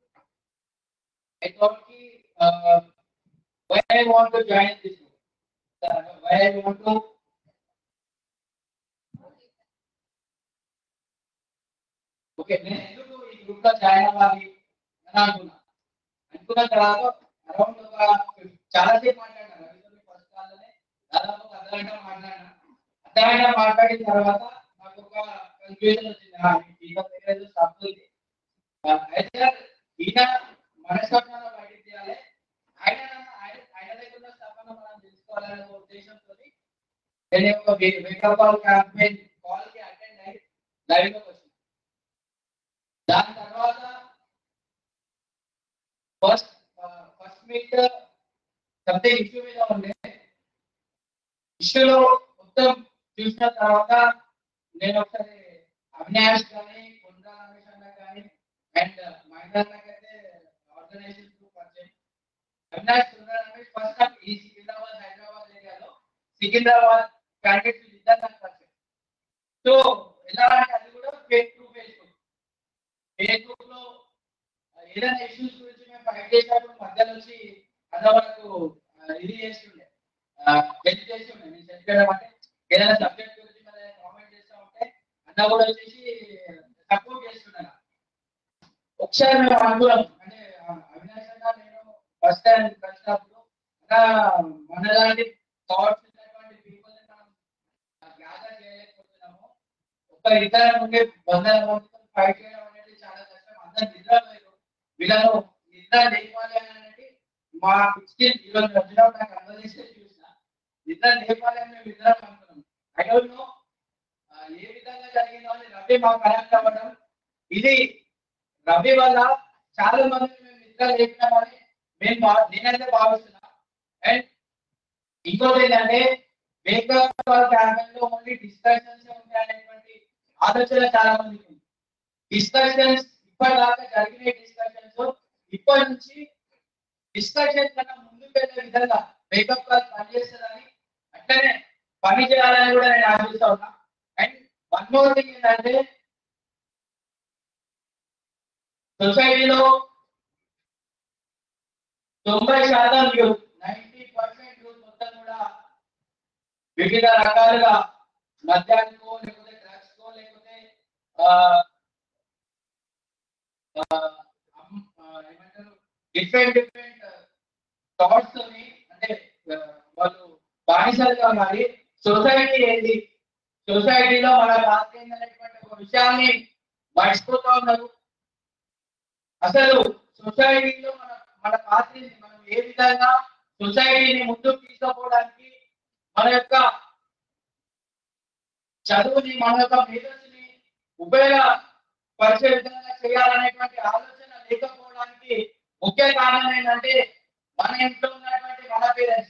I thought, why I want to join this group? Why I want to okay, నేను ఎందుకు ఈ group లో join అవ్వాలి అని అనుకున్న తర్వాత around ఒక చాలా సేపు మాట్లాడాను. రవితో ఫస్ట్ కాల్లోనే దాదాపు ఒక అర్ధగంట మాట్లాడినా. అర్ధగంట మాట్లాడిన తర్వాత నాకు ఒక కన్ఫ్యూజన్ వచ్చింది. ఏదో తప్పు ఉంది అయితే ఈయన మనస్తత్వాన్ని బయటికి తీయాలి. ఆయన దగ్గర ఉన్న తప్పన మనం తెలుసుకోవాలనే ఉద్దేశంతో నేను ఒక వేకప్ కాల్ క్యాంపెయిన్ కాల్ కి అటెండ్ అయ్యి లైవ్ లోకి వచ్చిన. దాని తర్వాత ఫస్ట్ మీట్ సంథింగ్ ఇష్యూ మీద ఉండే. ఇష్యూలో మొత్తం చూసిన తర్వాత నేను ఒకసారి అవినాష్ కానీ కొండా రమేష్ అన్న అండ్ మైదాన్ అయితే ఆర్గనైజేషన్ పరిచయం. అవినాష్ సుందర్ ఫస్ట్ టైం ఈ సికింద్రాబాద్ హైదరాబాద్ ఏరియాలో సికింద్రాబాద్ క్యాండిడేట్స్ ఇద్దరు నాకు పరిచయం. సో ఎలా అంటే అది కూడా ఫేస్బుక్ లో ఏదైనా ఇష్యూస్ గురించి మేము ఫైట్ చేసినప్పుడు మధ్యలో వచ్చి అన్న వరకు ఇది చేస్తుండే హెల్ప్ చేస్తుండే. నేను చెప్పడం అంటే ఏదైనా సబ్జెక్ట్ గురించి మన కామెంట్ చేస్తూ ఉంటే అన్న కూడా వచ్చేసి సపోర్ట్ చేస్తున్నాను. ఒకసారి మేము అనుకున్నాం అంటే అవినాష్ అన్న నేను ఫస్ట్ టైం కలిసినప్పుడు మనలాంటి థాట్స్ ఉన్నటువంటి పీపుల్ మనం గ్యాదర్ చేయలేకపోతున్నాము. ఒక ఇద్దరు ఉండే 100 మందితో ఫైట్ చేయడం అనేది చాలా కష్టం. అందరు నిద్రపోయారు. వీళ్ళను నిద్ర లేపాలి అనేది మా 16 ఈరోజు వచ్చిన నాకు కన్వర్సేషన్ చూసిన నిద్ర లేపాలి అని మేము ఇద్దరం అనుకున్నాం. ఐ డోంట్ నో ఏ విధంగా జరిగిందో అని రవి మాకు కనెక్ట్ అవ్వడం, ఇది రవి వల్ల చాలా మంది మేము నిద్ర లేపినామని నేనైతే భావిస్తున్నా. అండ్ ఇంకోటి ఏంటంటే మేకప్ క్యాంపెయిన్ లో ఓన్లీ డిస్కషన్స్ ఉంటాయనేటువంటి ఆలోచన చాలా మందికి ఉంది. డిస్కషన్స్ ఇప్పటిదాకా జరిగిన డిస్కషన్స్ ఇప్పటి నుంచి డిస్కషన్ కన్నా ముందుకు వెళ్ళే విధంగా మేకప్ క్లాస్ పనిచేస్తుందని అట్లనే పని చేయాలని కూడా నేను ఆశిస్తా ఉన్నా. అండ్ వన్ మోర్ థింగ్ ఏంటంటే సొసైటీలో 90% యూత్ 90% యూత్ మొత్తం కూడా వివిధ రకాలుగా మద్యానికో లేకపోతే డ్రగ్స్ కో లేకపోతే ఏమంటారు డిఫరెంట్ థాట్స్ అంటే వాళ్ళు బానిసలుగా మారి సొసైటీ ఏంటి, సొసైటీలో మన పాత్ర ఏంటనేటువంటి ఒక విషయాన్ని మర్చిపోతా ఉన్నారు. అసలు సొసైటీలో మన పాత్రని మనం ఏ విధంగా సొసైటీని ముందుకు తీసుకుపోవడానికి మన యొక్క చదువుని మన యొక్క మేధస్సుని ఉపయోగపరిచే విధంగా చేయాలనేటువంటి ఆలోచన లేకపోవడానికి ముఖ్య కారణం ఏంటంటే మన ఇంట్లో ఉన్నటువంటి మన పేరెంట్స్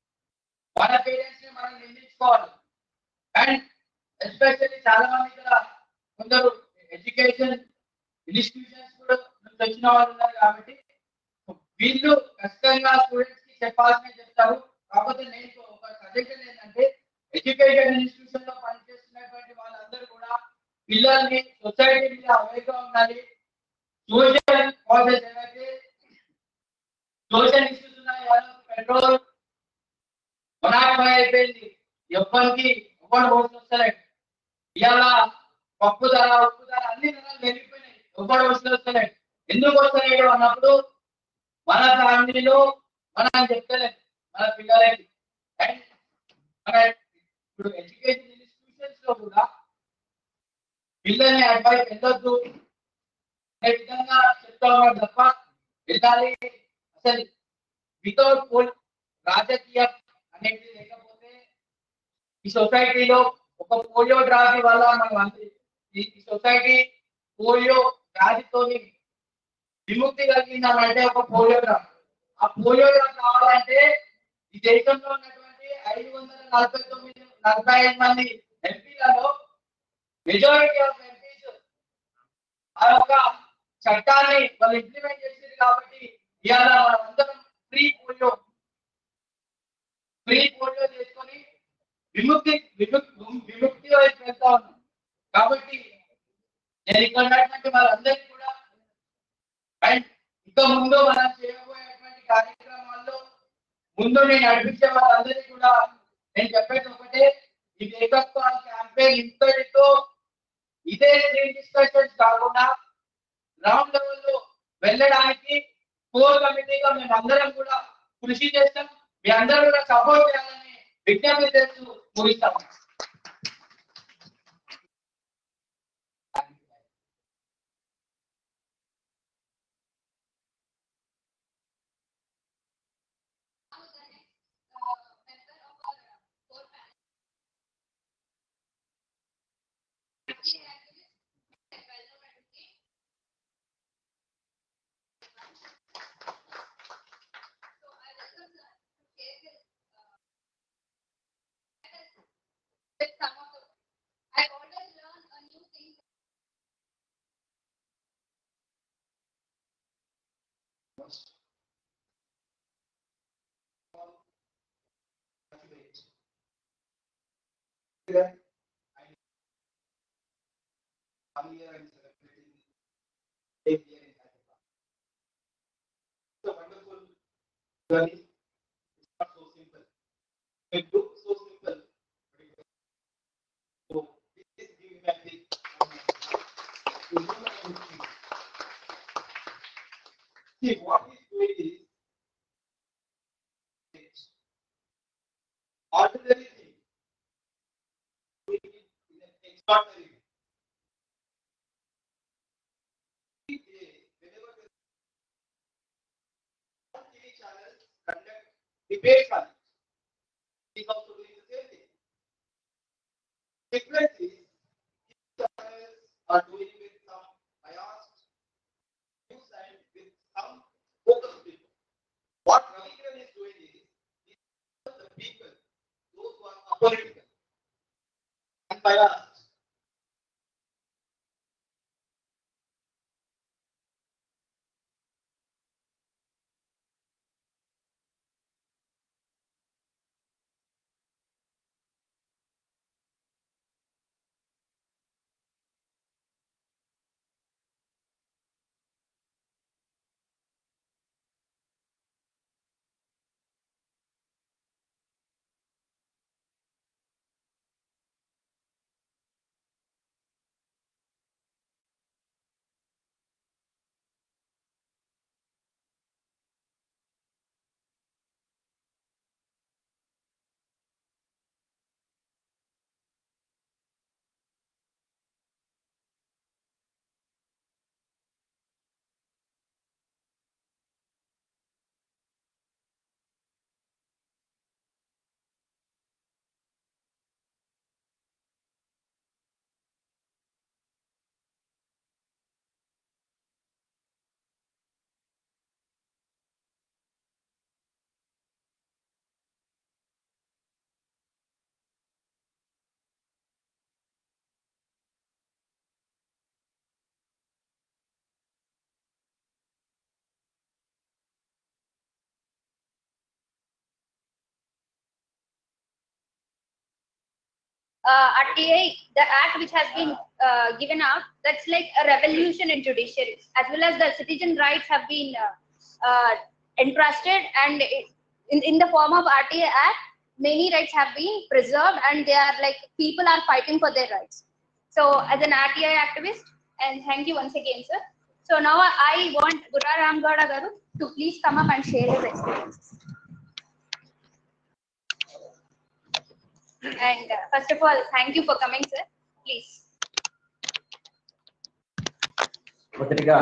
ని మనం నిందించుకోవాలి. అండ్ ఎస్పెషల్లీ చాలా మంది ఇక్కడ కొందరు ఎడ్యుకేషన్ ఇన్స్టిట్యూషన్స్ కూడా వచ్చిన వాళ్ళు ఉన్నారు కాబట్టి వీళ్ళు ఖచ్చితంగా స్టూడెంట్స్ కి చెప్పాల్సిన చెప్తారు. కాకపోతే నేను ఒక సజెషన్ ఏంటంటే ఎడ్యుకేషన్ ఇన్స్టిట్యూషన్ లో పనిచేస్తున్నటువంటి వాళ్ళందరూ కూడా పిల్లల్ని సొసైటీ మీద అవేర్గా ఉండాలి. సోషల్ కాజెస్ ఏవైతే సోషల్ ఇష్యూస్ ఉన్నాయో పెట్రోల్ 105 అయిపోయింది, ఎవరికి ఓట్లు వస్తలేదు. ఇవాళ పప్పు ధర ఉప్పు ధర అన్ని ధరలు పెరిగిపోయినాయి, ఓట్లు వస్తలేదు. ఎందుకు వస్తలేదు అన్నప్పుడు మన ఫ్యామిలీలో మనం చెప్తలేదు మన పిల్లలకి. అండ్ మన ఇప్పుడు ఎడ్యుకేషన్ ఇన్స్టిట్యూషన్స్ లో కూడా పిల్లల్ని అబ్బాయి వెళ్ళొద్దు అనే విధంగా చెప్తా ఉన్నారు తప్ప వెళ్ళాలి అసలు వితౌట్ పోల్ రాజకీయం అనేది లేకపోతే ఈ సొసైటీలో ఒక పోలియో డ్రాఫీ వల్ల మనం ఈ సొసైటీ పోలియో వ్యాధితో విముక్తి కలిగిందంటే ఒక పోలియో డ్రాఫ్. ఆ పోలియో డ్రాఫ్ కావాలంటే ఈ దేశంలో ఉన్నటువంటి 545 మంది ఎంపీలలో మెజారిటీ ఆఫ్ ఎంపీస్ ఆ యొక్క చట్టాన్ని వాళ్ళు ఇంప్లిమెంట్ చేసింది కాబట్టి ఇవాళ అందరం ఫ్రీ పోలియో చేసుకొని విముక్తి వైపు వెళ్తా ఉన్నాం. కాబట్టి నేను ఇక్కడ ఉన్నటువంటి వాళ్ళందరికీ కూడా అండ్ ఇంకా ముందు మనం చేయబోయేటువంటి కార్యక్రమాల్లో ముందు నేను నడిపించే వాళ్ళందరికీ కూడా నేను చెప్పేది ఒకటే, ఈ మేకప్ క్యాంపెయిన్ ఇంతటితో ఇదే డిస్కషన్స్ కాకుండా గ్రౌండ్ లెవెల్లో వెళ్ళడానికి కోర్ కమిటీగా మేము అందరం కూడా కృషి చేస్తాం. మీ అందరూ కూడా సపోర్ట్ చేయాలని విజ్ఞప్తి చేస్తూ ముగిస్తాం. 1 year and celebrating same year in Hyderabad. It's a wonderful journey. It's not so simple. It looks so simple. So please give me a big see what he's doing is ordinary thing. Doing it in an extraordinary way. Whenever the TV channels conduct debates on it, he's also doing the same thing. Difference is these channels are doing with some biased news and with some focused people. What Ravi Kiran is doing is the people, those who are apolitical and biased. RTI, the act which has been given out, that's like a revolution in judiciary, as well as the citizen rights have been entrusted, and in the form of RTI Act, many rights have been preserved, and they are like people are fighting for their rights. So, as an RTI activist, and thank you once again, sir. So now I want Gurra Ramgowda garu to please come up and share his experiences. And first of all, thank you for coming, sir. Please. మొదటిగా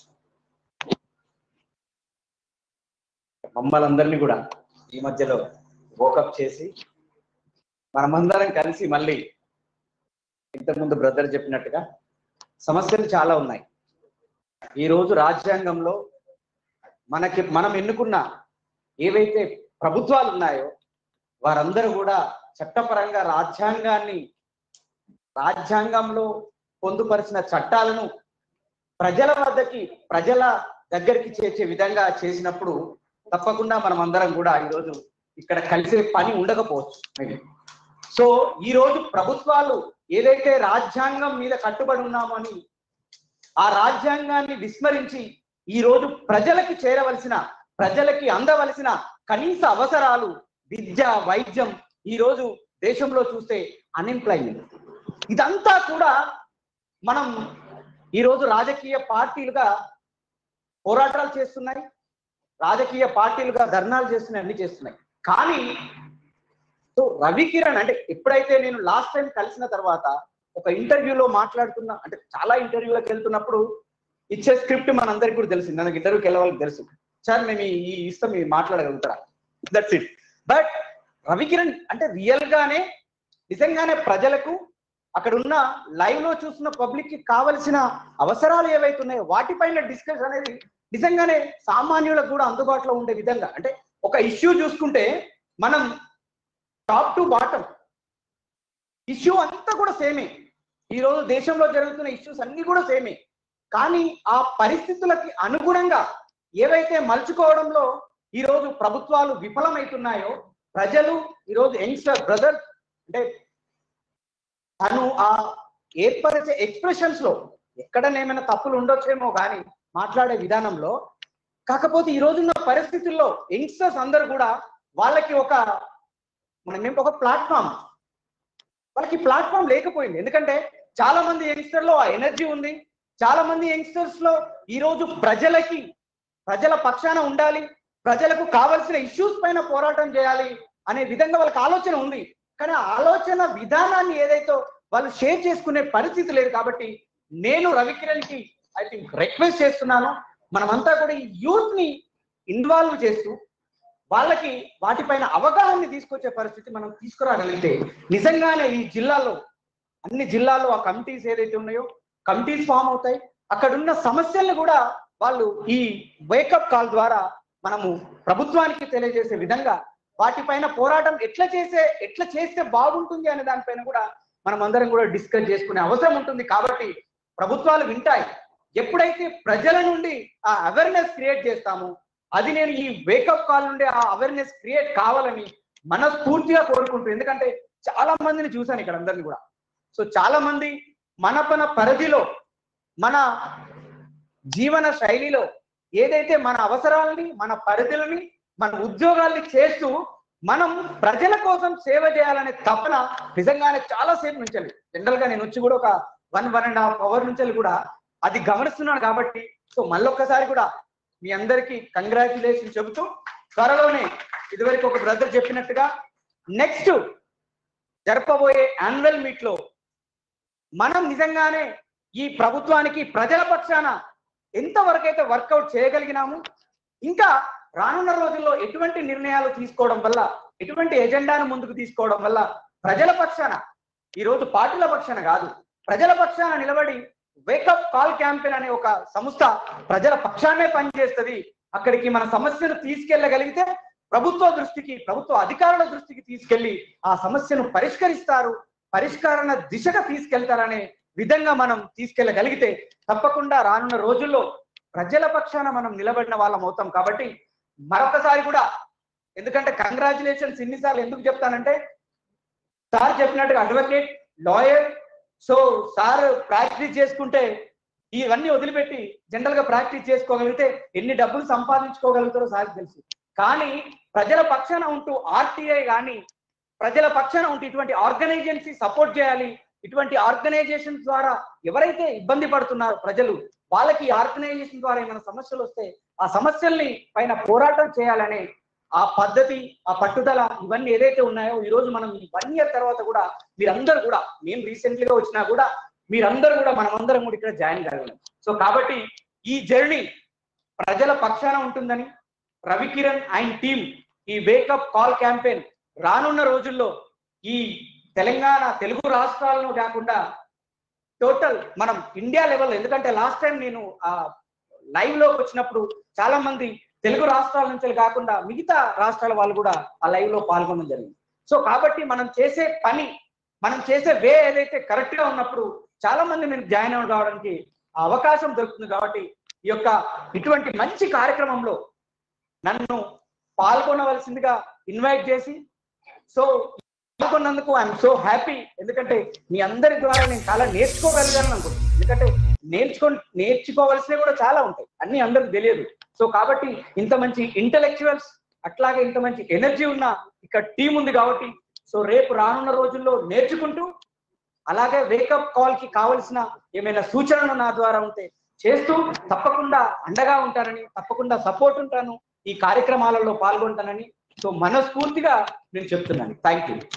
మమ్మల్ందరినీ కూడా ఈ మధ్యలో woke up చేసి మనమందరం కలిసి మళ్ళీ ఇంతకుముందు brother చెప్పినట్టుగా సమస్యలు చాలా ఉన్నాయి. ఈరోజు రాజ్యాంగంలో మనం ఎన్నుకున్న ఏవైతే ప్రభుత్వాలు ఉన్నాయో వారందరూ కూడా చట్టపరంగా రాజ్యాంగంలో పొందుపరిచిన చట్టాలను ప్రజల దగ్గరికి చేర్చే విధంగా చేసినప్పుడు తప్పకుండా మనం అందరం కూడా ఈరోజు ఇక్కడ కలిసే పని ఉండకపోవచ్చు మేబీ. సో ఈ రోజు ప్రభుత్వాలు ఏదైతే రాజ్యాంగం మీద కట్టుబడి ఉన్నామని ఆ రాజ్యాంగాన్ని విస్మరించి ఈ రోజు ప్రజలకి అందవలసిన కనీస అవసరాలు, విద్య, వైద్యం, ఈ రోజు దేశంలో చూస్తే అన్ఎంప్లాయ్మెంట్, ఇదంతా కూడా మనం ఈరోజు రాజకీయ పార్టీలుగా పోరాటాలు చేస్తున్నాయి, రాజకీయ పార్టీలుగా ధర్నాలు చేస్తున్నాయి, అన్ని చేస్తున్నాయి. కానీ సో రవి కిరణ్ అంటే ఎప్పుడైతే నేను లాస్ట్ టైం కలిసిన తర్వాత ఒక ఇంటర్వ్యూలో మాట్లాడుతున్నా, అంటే చాలా ఇంటర్వ్యూలకు వెళ్తున్నప్పుడు ఇచ్చే స్క్రిప్ట్ మనందరికీ కూడా తెలిసింది, నాకు ఇంటర్వ్యూకి వెళ్ళే వాళ్ళకి తెలుసు, సార్ మేము ఈ ఇస్తాం మీరు మాట్లాడగలుగుతారా, that's it. But Ravi Kiran అంటే రియల్ గానే నిజంగానే ప్రజలకు అక్కడ ఉన్న లైవ్ లో చూస్తున్న పబ్లిక్ కి కావలసిన అవసరాలు ఏవైతే ఉన్నాయో వాటిపైన డిస్కస్ అనేది నిజంగానే సామాన్యులకు కూడా అందుబాటులో ఉండే విధంగా, అంటే ఒక ఇష్యూ చూసుకుంటే మనం టాప్ టు బాటమ్ ఇష్యూ అంతా కూడా సేమే, ఈ రోజు దేశంలో జరుగుతున్న ఇష్యూస్ అన్ని కూడా సేమే. కానీ ఆ పరిస్థితులకి అనుగుణంగా ఏవైతే మలుచుకోవడంలో ఈ రోజు ప్రభుత్వాలు విఫలమవుతున్నాయో ప్రజలు ఈరోజు యంగ్స్టర్ బ్రదర్ అంటే తను ఆ ఏర్పరిచే ఎక్స్ప్రెషన్స్ లో ఎక్కడనేమైనా తప్పులు ఉండొచ్చేమో కానీ మాట్లాడే విధానంలో, కాకపోతే ఈ రోజున్న పరిస్థితుల్లో యంగ్స్టర్స్ అందరూ కూడా వాళ్ళకి ఒక ప్లాట్ఫామ్, వాళ్ళకి ప్లాట్ఫామ్ లేకపోయింది. ఎందుకంటే చాలా మంది యంగ్స్టర్ లో ఆ ఎనర్జీ ఉంది, చాలా మంది యంగ్స్టర్స్ లో ఈ రోజు ప్రజల పక్షాన ఉండాలి, ప్రజలకు కావలసిన ఇష్యూస్ పైన పోరాటం చేయాలి అనే విధంగా వాళ్ళకి ఆలోచన ఉంది. కానీ ఆలోచన విధానాన్ని ఏదైతే వాళ్ళు షేర్ చేసుకునే పరిస్థితి లేదు. కాబట్టి నేను రవికిరణ్ కి ఐ థింక్ రిక్వెస్ట్ చేస్తున్నాను, మనమంతా కూడా ఈ యూత్ ని ఇన్వాల్వ్ చేస్తూ వాళ్ళకి వాటిపైన అవగాహన తీసుకొచ్చే పరిస్థితి మనం తీసుకురాగలిగితే నిజంగానే ఈ జిల్లాలో, అన్ని జిల్లాల్లో ఆ కమిటీస్ ఏదైతే ఉన్నాయో కమిటీస్ ఫామ్ అవుతాయి. అక్కడ ఉన్న సమస్యలను కూడా వాళ్ళు ఈ వేకప్ కాల్ ద్వారా మనము ప్రభుత్వానికి తెలియజేసే విధంగా వాటిపైన పోరాటం ఎట్లా చేస్తే బాగుంటుంది అనే దానిపైన కూడా మనం అందరం కూడా డిస్కస్ చేసుకునే అవసరం ఉంటుంది. కాబట్టి ప్రభుత్వాలు వింటాయి. ఎప్పుడైతే ప్రజల నుండి ఆ అవేర్నెస్ క్రియేట్ చేస్తామో, అది నేను ఈ వేకప్ కాల్ నుండి ఆ అవేర్నెస్ క్రియేట్ కావాలని మనస్ఫూర్తిగా కోరుకుంటూ, ఎందుకంటే చాలా మందిని చూశాను ఇక్కడ అందరినీ కూడా. సో చాలా మంది మన పరిధిలో, మన జీవన శైలిలో ఏదైతే మన అవసరాలని, మన పరిధులని, మన ఉద్యోగాల్ని చేస్తూ మనం ప్రజల కోసం సేవ చేయాలనే తపన నిజంగానే చాలా సేపు నుంచి, జనరల్ గా నేను వచ్చి కూడా ఒక 1.5 అవర్ నుంచి కూడా అది గమనిస్తున్నాను. కాబట్టి సో మళ్ళొక్కసారి కూడా మీ అందరికీ కంగ్రాచులేషన్ చెబుతూ, త్వరలోనే ఇదివరకు ఒక బ్రదర్ చెప్పినట్టుగా నెక్స్ట్ జరపబోయే యాన్యువల్ మీట్ లో మనం నిజంగానే ఈ ప్రభుత్వానికి ప్రజల పక్షాన ఎంతవరకైతే వర్కౌట్ చేయగలిగినాము, ఇంకా రానున్న రోజుల్లో ఎటువంటి నిర్ణయాలు తీసుకోవడం వల్ల, ఎటువంటి ఎజెండాను ముందుకు తీసుకోవడం వల్ల ప్రజల పక్షాన, ఈరోజు పార్టీల పక్షాన కాదు, ప్రజల పక్షాన నిలబడి వేకప్ కాల్ క్యాంపెయిన్ అనే ఒక సంస్థ ప్రజల పక్షాన్నే పనిచేస్తుంది. అక్కడికి మన సమస్యను తీసుకెళ్లగలిగితే ప్రభుత్వ దృష్టికి, ప్రభుత్వ అధికారుల దృష్టికి తీసుకెళ్లి ఆ సమస్యను పరిష్కరిస్తారు, పరిష్కరణ దిశగా తీసుకెళ్తారనే విధంగా మనం తీసుకెళ్లగలిగితే తప్పకుండా రానున్న రోజుల్లో ప్రజల పక్షాన మనం నిలబడిన వాళ్ళం అవుతాం. కాబట్టి మరొకసారి కూడా, ఎందుకంటే కంగ్రాచులేషన్స్ ఇన్నిసార్లు ఎందుకు చెప్తానంటే, సార్ చెప్పినట్టుగా advocate, lawyer, so sir practice చేసుకుంటే ఇవన్నీ వదిలిపెట్టి జనరల్ గా ప్రాక్టీస్ చేసుకోగలిగితే ఎన్ని డబ్బులు సంపాదించుకోగలుగుతారో సార్కి తెలుసు. కానీ ప్రజల పక్షాన ఉంటూ ఆర్టీఐ కానీ, ప్రజల పక్షాన ఉంటూ ఇటువంటి ఆర్గనైజేషన్స్ సపోర్ట్ చేయాలి. ఇటువంటి ఆర్గనైజేషన్ ద్వారా ఎవరైతే ఇబ్బంది పడుతున్నారో ప్రజలు, వాళ్ళకి ఆర్గనైజేషన్ ద్వారా ఏమైనా సమస్యలు వస్తే ఆ సమస్యల్ని పైన పోరాటం చేయాలనే ఆ పద్ధతి, ఆ పట్టుదల, ఇవన్నీ ఏదైతే ఉన్నాయో ఈ రోజు మనం 1 year తర్వాత కూడా మీరందరూ కూడా, మేము రీసెంట్లీగా వచ్చినా కూడా మీరందరూ కూడా, మనమందరం కూడా ఇక్కడ జాయిన్ కాగలం. సో కాబట్టి ఈ జర్నీ ప్రజల పక్షాన ఉంటుందని రవికిరణ్ అండ్ టీమ్ ఈ వేకప్ కాల్ క్యాంపెయిన్ రానున్న రోజుల్లో ఈ తెలంగాణ, తెలుగు రాష్ట్రాలను కాకుండా టోటల్ మనం ఇండియా లెవెల్, ఎందుకంటే లాస్ట్ టైం నేను ఆ లైవ్ లోకి వచ్చినప్పుడు చాలా మంది తెలుగు రాష్ట్రాల నుంచి కాకుండా మిగతా రాష్ట్రాల వాళ్ళు కూడా ఆ లైవ్ లో పాల్గొనడం జరిగింది. సో కాబట్టి మనం చేసే పని, మనం చేసే వే ఏదైతే కరెక్ట్ గా ఉన్నప్పుడు చాలా మంది మీరు జాయిన్ కావడానికి అవకాశం దొరుకుతుంది. కాబట్టి ఈ యొక్క ఇటువంటి మంచి కార్యక్రమంలో నన్ను పాల్గొనవలసిందిగా ఇన్వైట్ చేసి, సో పాల్గొన్నందుకు ఐఎమ్ సో హ్యాపీ. ఎందుకంటే మీ అందరి ద్వారా నేను చాలా నేర్చుకోగలిగాను అనుకుంటున్నాను. ఎందుకంటే నేర్చుకోవాల్సినవి కూడా చాలా ఉంటాయి, అన్ని అందరికి తెలియదు. సో కాబట్టి ఇంత మంచి ఇంటలెక్చువల్స్, అట్లాగే ఇంత మంచి ఎనర్జీ ఉన్న ఇక్కడ టీం ఉంది. కాబట్టి సో రేపు రానున్న రోజుల్లో నేర్చుకుంటూ, అలాగే వేకప్ కాల్ కి కావలసిన ఏమైనా సూచనలు నా ద్వారా ఉంటే చేస్తూ తప్పకుండా అండగా ఉంటానని, తప్పకుండా సపోర్ట్ ఉంటాను, ఈ కార్యక్రమాలలో పాల్గొంటానని సో మనస్ఫూర్తిగా నేను చెప్తున్నాను. Thank you.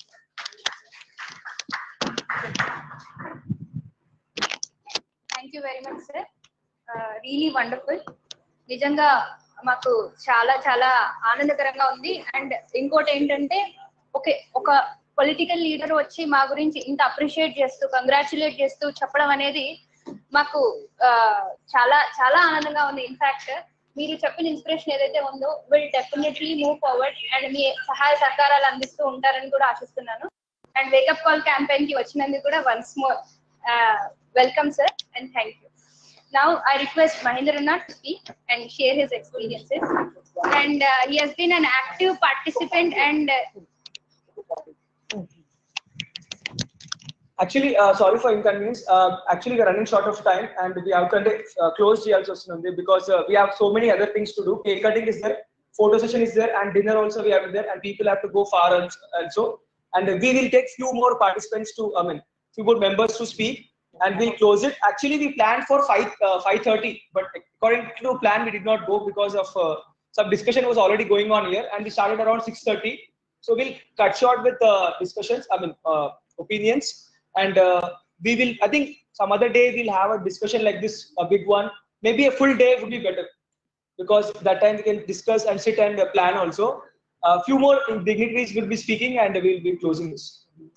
Thank you very much sir, really wonderful. నిజంగా మాకు చాలా చాలా ఆనందకరంగా ఉంది. అండ్ ఇంకోటి ఏంటంటే, ఒక పొలిటికల్ లీడర్ వచ్చి మా గురించి ఇంత అప్రిషియేట్ చేస్తూ, కంగ్రాచులేట్ చేస్తూ చెప్పడం అనేది మాకు చాలా చాలా ఆనందంగా ఉంది. ఇన్ఫాక్ట్ మీరు చెప్పిన ఇన్స్పిరేషన్ ఏదైతే ఉందో will definitely move forward and మీ సహాయ సహకారాలు అందిస్తూ ఉంటారని కూడా ఆశిస్తున్నాను. అండ్ వేకప్ కాల్ క్యాంపెయిన్ కి వచ్చినందుకు కూడా once more welcome sir and thank you. Now I request Mahendranath to speak and share his experiences, and he has been an active participant and Actually, sorry for inconvenience. Actually, we are running short of time, and we have closed the also because we have so many other things to do. Cake cutting is there, photo session is there, and dinner also we have there, and people have to go far also. And we will take few more participants to, few more members to speak, and we'll close it. Actually, we planned for 5:30, but according to plan, we did not go because of some discussion was already going on here, and we started around 6:30. So we'll cut short with discussions, opinions, and we will, I think some other day we'll have a discussion like this, a big one. Maybe a full day would be better, because that time we can discuss and sit and plan also. A few more dignitaries will be speaking, and we'll be closing this.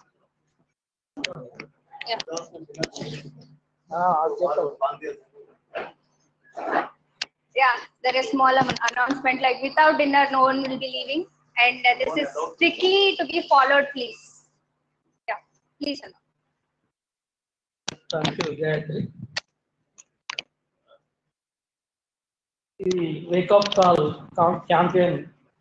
Yeah, there is small announcement like without dinner no one will be leaving, and this is strictly to be followed, please. Yeah, please. Thank you, Gayatri. ఈ wake up call campaign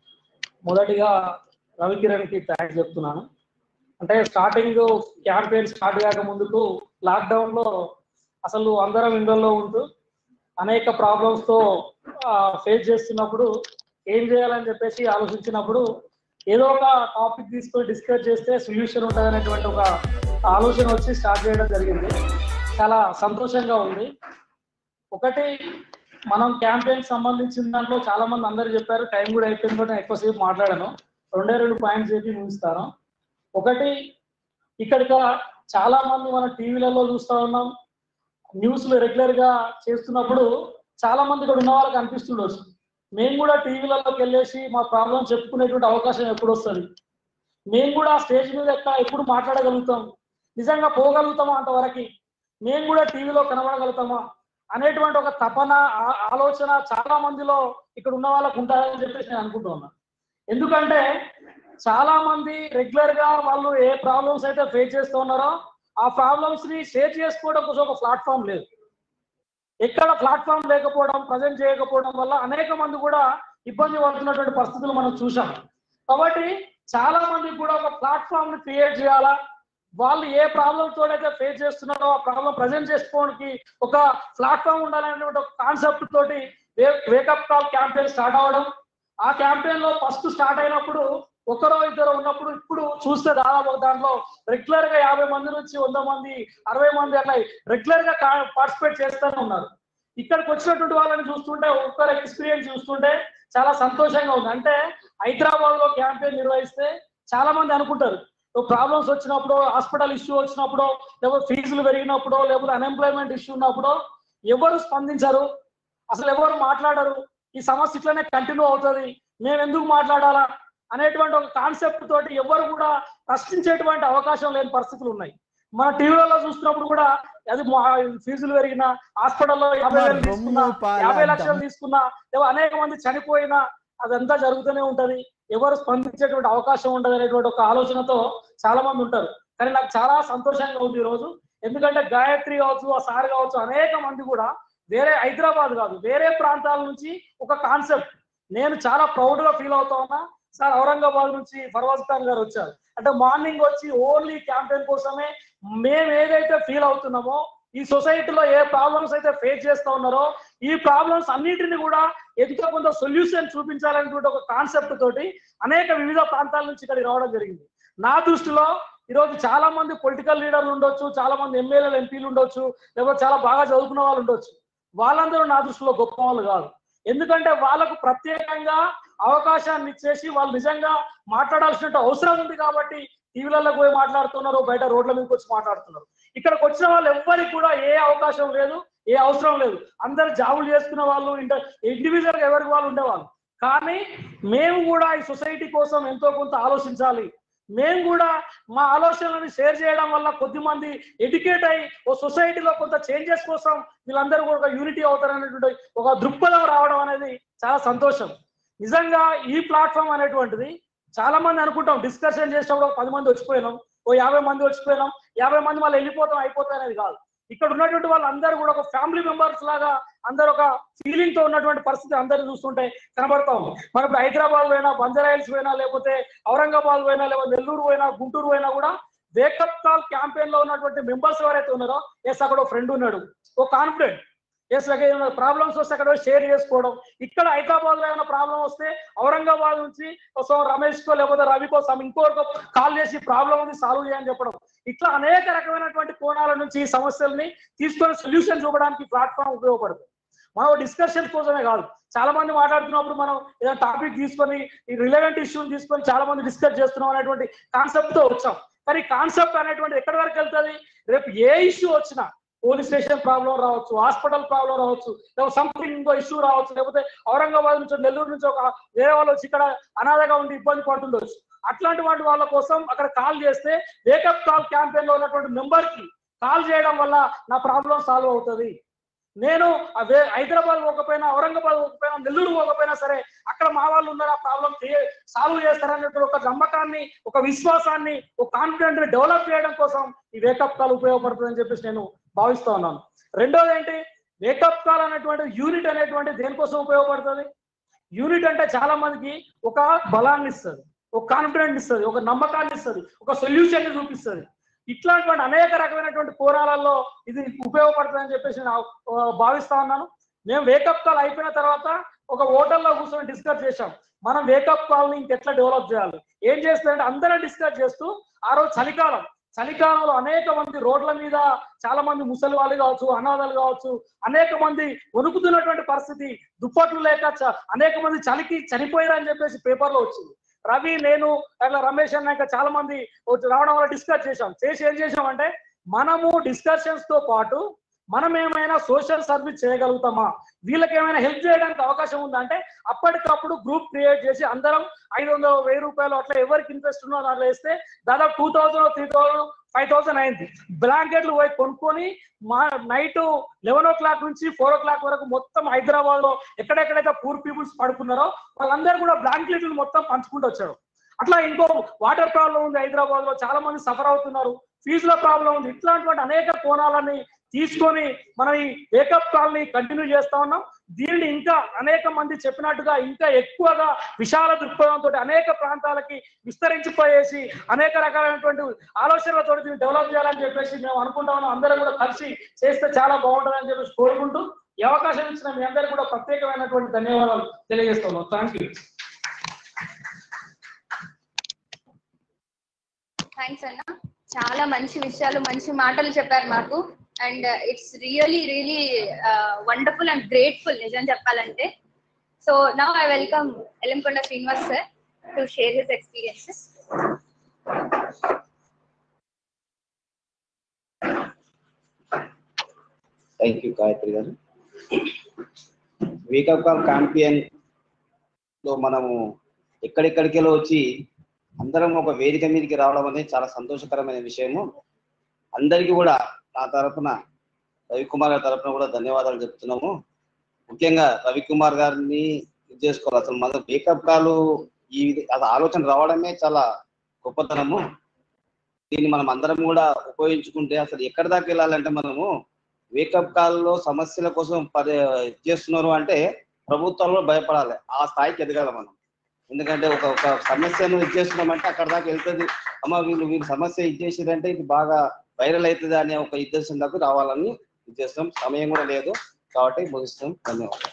మొదటిగా రవికిరణ్కి thanks చెప్తున్నాను. అంటే starting campaign start కాక ముందుకు లాక్డౌన్లో అసలు అందరం ఇండ్లలో ఉంటూ అనేక ప్రాబ్లమ్స్తో ఫేస్ చేస్తున్నప్పుడు ఏం చేయాలని చెప్పేసి ఆలోచించినప్పుడు ఏదో ఒక టాపిక్ తీసుకొని డిస్కస్ చేస్తే సొల్యూషన్ ఉంటుంది అనేటువంటి ఒక ఆలోచన వచ్చి స్టార్ట్ చేయడం జరిగింది. చాలా సంతోషంగా ఉంది. ఒకటి, మనం క్యాంపెయిన్ సంబంధించిన దాంట్లో చాలా మంది అందరు చెప్పారు, టైం కూడా అయిపోయింది కూడా ఎక్కువసేపు మాట్లాడాను. 2 పాయింట్స్ చెప్పి ముగిస్తాను. ఒకటి, ఇక్కడికి చాలా మంది మనం టీవీలలో చూస్తూ ఉన్నాం, న్యూస్లు రెగ్యులర్ గా చేస్తున్నప్పుడు చాలా మంది ఇక్కడ ఉన్న వాళ్ళకి అనిపిస్తుండొచ్చు, మేము కూడా టీవీలలోకి వెళ్ళేసి మా ప్రాబ్లం చెప్పుకునేటువంటి అవకాశం ఎప్పుడు వస్తుంది, మేము కూడా స్టేజ్ మీద ఎప్పుడు మాట్లాడగలుగుతాం, నిజంగా పోగలుగుతామా అంతవరకు, మేము కూడా టీవీలో కనబడగలుగుతామా అనేటువంటి ఒక తపన ఆలోచన చాలా మందిలో ఇక్కడ ఉన్న వాళ్ళకు ఉంటారని చెప్పేసి నేను అనుకుంటున్నాను. ఎందుకంటే చాలా మంది రెగ్యులర్ గా వాళ్ళు ఏ ప్రాబ్లమ్స్ అయితే ఫేస్ చేస్తూ ఉన్నారో ఆ ప్రాబ్లమ్స్ ని షేర్ చేసుకోవడం కోసం ఒక ప్లాట్ఫామ్ లేదు. ఎక్కడ ప్లాట్ఫామ్ లేకపోవడం, ప్రజెంట్ చేయకపోవడం వల్ల అనేక మంది కూడా ఇబ్బంది పడుతున్నటువంటి పరిస్థితులు మనం చూసాం. కాబట్టి చాలా మంది కూడా ఒక ప్లాట్ఫామ్ ని క్రియేట్ చేయాలా, వాళ్ళు ఏ ప్రాబ్లమ్ తోడైతే ఫేస్ చేస్తున్నారో ఆ ప్రాబ్లం ప్రజెంట్ చేసుకోవడానికి ఒక ప్లాట్ఫామ్ ఉండాలనేటువంటి ఒక కాన్సెప్ట్ తోటి వేకప్ కాల్ క్యాంపెయిన్ స్టార్ట్ అవ్వడం. ఆ క్యాంపెయిన్ లో ఫస్ట్ స్టార్ట్ అయినప్పుడు ఒకరో ఇద్దరు ఉన్నప్పుడు ఇప్పుడు చూస్తే దాదాపు దాంట్లో రెగ్యులర్ గా 50 మంది నుంచి 100 మంది 60 మంది అట్లా రెగ్యులర్ గా పార్టిసిపేట్ చేస్తూనే ఉన్నారు. ఇక్కడికి వచ్చినటువంటి వాళ్ళని చూస్తుంటే ఒక్కరు ఎక్స్పీరియన్స్ చూస్తుంటే చాలా సంతోషంగా ఉంది. అంటే హైదరాబాద్ లో క్యాంపెయిన్ నిర్వహిస్తే చాలా మంది అనుకుంటారు ప్రాబ్లమ్స్ వచ్చినప్పుడు, హాస్పిటల్ ఇష్యూ వచ్చినప్పుడు, లేకపోతే ఫీజులు పెరిగినప్పుడు, లేకపోతే అన్ఎంప్లాయ్మెంట్ ఇష్యూ ఉన్నప్పుడు ఎవరు స్పందించరు, అసలు ఎవరు మాట్లాడరు, ఈ సమస్య ఇట్లనే కంటిన్యూ అవుతుంది, మేము ఎందుకు మాట్లాడాలా అనేటువంటి ఒక కాన్సెప్ట్ తోటి ఎవరు కూడా ప్రశ్నించేటువంటి అవకాశం లేని పరిస్థితులు ఉన్నాయి. మన టీవీలలో చూస్తున్నప్పుడు కూడా అది ఫీజులు పెరిగినా, హాస్పిటల్లో 50,000 తీసుకున్నా, 50 లక్షలు తీసుకున్నా, లేదా అనేక మంది చనిపోయినా అదంతా జరుగుతూనే ఉంటది, ఎవరు స్పందించేటువంటి అవకాశం ఉండదు అనేటువంటి ఒక ఆలోచనతో చాలా మంది ఉంటారు. కానీ నాకు చాలా సంతోషంగా ఉంది ఈరోజు. ఎందుకంటే గాయత్రి కావచ్చు, ఆ సార్ కావచ్చు, అనేక మంది కూడా వేరే హైదరాబాద్ కాదు వేరే ప్రాంతాల నుంచి ఒక కాన్సెప్ట్ నేను చాలా ప్రౌడ్ గా ఫీల్ అవుతా ఉన్నా. సార్ ఔరంగాబాద్ నుంచి ఫర్వాజ్ ఖాన్ గారు వచ్చారు. అంటే మార్నింగ్ వచ్చి ఓన్లీ క్యాంపెయిన్ కోసమే మేము ఏదైతే ఫీల్ అవుతున్నామో, ఈ సొసైటీలో ఏ ప్రాబ్లమ్స్ అయితే ఫేస్ చేస్తూ ఉన్నారో ఈ ప్రాబ్లమ్స్ అన్నిటిని కూడా ఎంతో కొంత సొల్యూషన్ చూపించాలనేటువంటి ఒక కాన్సెప్ట్ తోటి అనేక వివిధ ప్రాంతాల నుంచి ఇక్కడికి రావడం జరిగింది. నా దృష్టిలో ఈరోజు చాలా మంది పొలిటికల్ లీడర్లు ఉండొచ్చు, చాలా మంది ఎమ్మెల్యేలు, ఎంపీలు ఉండొచ్చు, లేకపోతే చాలా బాగా చదువుకున్న వాళ్ళు ఉండొచ్చు, వాళ్ళందరూ నా దృష్టిలో గొప్ప వాళ్ళు కాదు. ఎందుకంటే వాళ్ళకు ప్రత్యేకంగా అవకాశాన్ని ఇచ్చేసి వాళ్ళు నిజంగా మాట్లాడాల్సిన అవసరం ఉంది కాబట్టి టీవీలలో పోయి మాట్లాడుతున్నారు, బయట రోడ్ల మీదకి వచ్చి మాట్లాడుతున్నారు. ఇక్కడికి వచ్చిన వాళ్ళు ఎవ్వరికి కూడా ఏ అవకాశం లేదు, ఏ అవసరం లేదు, అందరు జాబులు చేసుకున్న వాళ్ళు, ఇండివిజువల్ ఎవరికి వాళ్ళు ఉండేవాళ్ళు. కానీ మేము కూడా ఈ సొసైటీ కోసం ఎంతో కొంత ఆలోచించాలి, మేము కూడా మా ఆలోచనలను షేర్ చేయడం వల్ల కొద్దిమంది ఎడ్యుకేట్ అయ్యి ఓ సొసైటీలో కొంత చేంజెస్ కోసం వీళ్ళందరూ కూడా ఒక యూనిటీ అవుతారనేటువంటి ఒక దృక్పథం రావడం అనేది చాలా సంతోషం. నిజంగా ఈ ప్లాట్ఫామ్ అనేటువంటిది చాలా మంది అనుకుంటాం, డిస్కషన్ చేసినప్పుడు 10 మంది వచ్చిపోయినాం, ఓ 50 మంది వచ్చిపోయినాం, 50 మంది మళ్ళీ వెళ్ళిపోతాం అయిపోతాం అనేది కాదు. ఇక్కడ ఉన్నటువంటి వాళ్ళందరూ కూడా ఒక ఫ్యామిలీ మెంబర్స్ లాగా అందరూ ఒక ఫీలింగ్ తో ఉన్నటువంటి పరిస్థితి అందరూ చూస్తుంటే కనబడతా ఉంది. మనం ఇప్పుడు హైదరాబాద్ పోయినా, బంజారా హిల్స్ పోయినా, లేకపోతే ఔరంగాబాద్ పోయినా, లేకపోతే నెల్లూరు పోయినా, గుంటూరు పోయినా కూడా వేకప్ కాల్ క్యాంపెయిన్ లో ఉన్నటువంటి మెంబర్స్ ఎవరైతే ఉన్నారో, ఎస్ అక్కడ ఫ్రెండ్ ఉన్నాడు, ఓ కాన్ఫిడెంట్, ఎస్ ఏమైనా ప్రాబ్లమ్స్ వస్తే అక్కడ షేర్ చేసుకోవడం. ఇక్కడ హైదరాబాద్ లో ఏమైనా ప్రాబ్లం వస్తే ఔరంగాబాద్ నుంచి రమేష్ కో లేకపోతే రవికో ఇంకోరికో కాల్ చేసి ప్రాబ్లం ఉంది సాల్వ్ చేయని చెప్పడం. ఇట్లా అనేక రకమైనటువంటి కోణాల నుంచి ఈ సమస్యల్ని తీసుకొని సొల్యూషన్ చూపడానికి ప్లాట్ఫామ్ ఉపయోగపడుతుంది. మనం డిస్కషన్ కోసమే కాదు, చాలా మంది మాట్లాడుతున్నప్పుడు మనం ఏదైనా టాపిక్ తీసుకొని ఈ రిలవెంట్ ఇష్యూని తీసుకొని చాలా మంది డిస్కస్ చేస్తున్నాం అనేటువంటి కాన్సెప్ట్ తో వచ్చాం. కానీ కాన్సెప్ట్ అనేటువంటి ఎక్కడి వరకు వెళ్తుంది? రేపు ఏ ఇష్యూ వచ్చినా, పోలీస్ స్టేషన్ ప్రాబ్లం రావచ్చు, హాస్పిటల్ ప్రాబ్లం రావచ్చు, లేకపోతే సంథింగ్ ఇంకో ఇష్యూ రావచ్చు, లేకపోతే ఔరంగాబాద్ నుంచి నెల్లూరు నుంచి ఒక వేరే వాళ్ళు వచ్చి ఇక్కడ అనాథగా ఉండి ఇబ్బంది పడుతుండొచ్చు. అట్లాంటి వాళ్ళ కోసం అక్కడ కాల్ చేస్తే వేకప్ కాల్ క్యాంపెయిన్ లో ఉన్నటువంటి మెంబర్ కి కాల్ చేయడం వల్ల నా ప్రాబ్లం సాల్వ్ అవుతుంది. నేను హైదరాబాద్ పోకపోయినా, ఔరంగాబాద్ పోకపోయినా, నెల్లూరు పోకపోయినా సరే అక్కడ మా వాళ్ళు ఉన్నారు, ఆ ప్రాబ్లం సాల్వ్ చేస్తారనేటువంటి ఒక నమ్మకాన్ని, ఒక విశ్వాసాన్ని, ఒక కాన్ఫిడెంట్ డెవలప్ చేయడం కోసం ఈ వేకప్ కాల్ ఉపయోగపడుతుందని చెప్పేసి నేను భావిస్తా ఉన్నాను. రెండోది ఏంటి, వేకప్ కాల్ అనేటువంటి యూనిట్ అనేటువంటి దేనికోసం ఉపయోగపడుతుంది? యూనిట్ అంటే చాలా మందికి ఒక బలాన్ని ఇస్తుంది, ఒక కాన్ఫిడెంట్ ఇస్తుంది, ఒక నమ్మకాన్ని ఇస్తుంది, ఒక సొల్యూషన్ చూపిస్తుంది. ఇట్లాంటి అనేక రకమైనటువంటి కోణాలలో ఇది ఉపయోగపడుతుందని చెప్పేసి నేను భావిస్తా ఉన్నాను. మేము వేకప్ కాల్ అయిపోయిన తర్వాత ఒక హోటల్లో కూర్చొని డిస్కస్ చేశాం, మనం వేకప్ కాల్ ని ఇంకెట్లా డెవలప్ చేయాలి, ఏం చేస్తారంటే అందరం డిస్కస్ చేస్తూ, ఆ రోజు చలికాలంలో అనేక మంది రోడ్ల మీద, చాలా మంది ముసలి వాళ్ళు కావచ్చు, అనాథాలు కావచ్చు, అనేక మంది వణుకుతున్నటువంటి పరిస్థితి, దుప్పట్లు లేక అనేక మంది చలికి చనిపోయారని చెప్పేసి పేపర్లో వచ్చింది. రవి, నేను అట్లా రమేష్ అన్న ఇంకా చాలా మంది రావడం వల్ల డిస్కస్ చేసి ఏం చేసామంటే, మనము డిస్కషన్స్ తో పాటు మనం ఏమైనా సోషల్ సర్వీస్ చేయగలుగుతామా, వీళ్ళకి ఏమైనా హెల్ప్ చేయడానికి అవకాశం ఉందంటే అప్పటికప్పుడు గ్రూప్ క్రియేట్ చేసి అందరం 500, 1000 రూపాయలు అట్లా ఎవరికి ఇంట్రెస్ట్ ఉన్నో దాంట్లో వేస్తే దాదాపు 2000, 3000, 5000 అయింది. బ్లాంకెట్లు పోయి కొనుక్కొని నైట్ 11 o'clock నుంచి 4 o'clock వరకు మొత్తం హైదరాబాద్ లో ఎక్కడెక్కడైతే పూర్ పీపుల్స్ పడుకున్నారో వాళ్ళందరూ కూడా బ్లాంకెట్లు మొత్తం పంచుకుంటూ వచ్చారు. అట్లా ఇంకో వాటర్ ప్రాబ్లం ఉంది హైదరాబాద్ లో, చాలా మంది సఫర్ అవుతున్నారు, ఫీజుల ప్రాబ్లం ఉంది. ఇట్లాంటి అనేక కోణాలని తీసుకొని మనం ఈ వేకప్ కాల్ ని కంటిన్యూ చేస్తా ఉన్నాం. దీనిని ఇంకా అనేక మంది చెప్పినట్టుగా ఇంకా ఎక్కువగా విశాల దృక్పథంతో అనేక ప్రాంతాలకి విస్తరించిపోయేసి అనేక రకాలైనటువంటి ఆలోచనలతో డెవలప్ చేయాలని చెప్పేసి మేము అనుకుంటా ఉన్నాం. అందరం కూడా కలిసి చేస్తే చాలా బాగుంటుందని చెప్పేసి కోరుకుంటూ ఈ అవకాశం ఇచ్చిన మీ అందరికీ కూడా ప్రత్యేకమైనటువంటి ధన్యవాదాలు తెలియజేస్తున్నాం. Thank you. థ్యాంక్స్ అన్న, చాలా మంచి విషయాలు, మంచి మాటలు చెప్పారు మాకు. And it's really wonderful and grateful నిజం చెప్పాలంటే. So now I welcome Yellamkonda Srinivas sir to share his experiences. Thank you Gayatri గారు. వేకప్ కాల్ క్యాంపెయిన్ లో మనము ఎక్కడెక్కడికెళ్ళి వచ్చి అందరం ఒక వేదిక మీదకి రావడం అనేది చాలా సంతోషకరమైన విషయము. అందరికీ కూడా నా తరఫున, రవికుమార్ గారి తరఫున కూడా ధన్యవాదాలు చెప్తున్నాము. ముఖ్యంగా రవికుమార్ గారిని ఇది చేసుకోవాలి. అసలు మన వేకప్ కాల్ ఈ ఆలోచన రావడమే చాలా గొప్పతనము. దీన్ని మనం అందరం కూడా ఉపయోగించుకుంటే అసలు ఎక్కడి దాకా వెళ్ళాలంటే, మనము వేకప్ కాల్లో సమస్యల కోసం చేస్తున్నారు అంటే ప్రభుత్వాల్లో భయపడాలి, ఆ స్థాయికి ఎదగాలి మనం. ఎందుకంటే ఒక సమస్యను ఇచ్చేస్తున్నామంటే అక్కడ దాకా వెళ్తుంది, అమ్మ వీళ్ళు సమస్య ఇచ్చేసారంటే ఇది బాగా వైరల్ అవుతుంది అనే ఒక ఉద్దేశం దాకా రావాలని ఇచ్చేస్తాం. సమయం కూడా లేదు కాబట్టి ముగిస్తాం. ధన్యవాదాలు.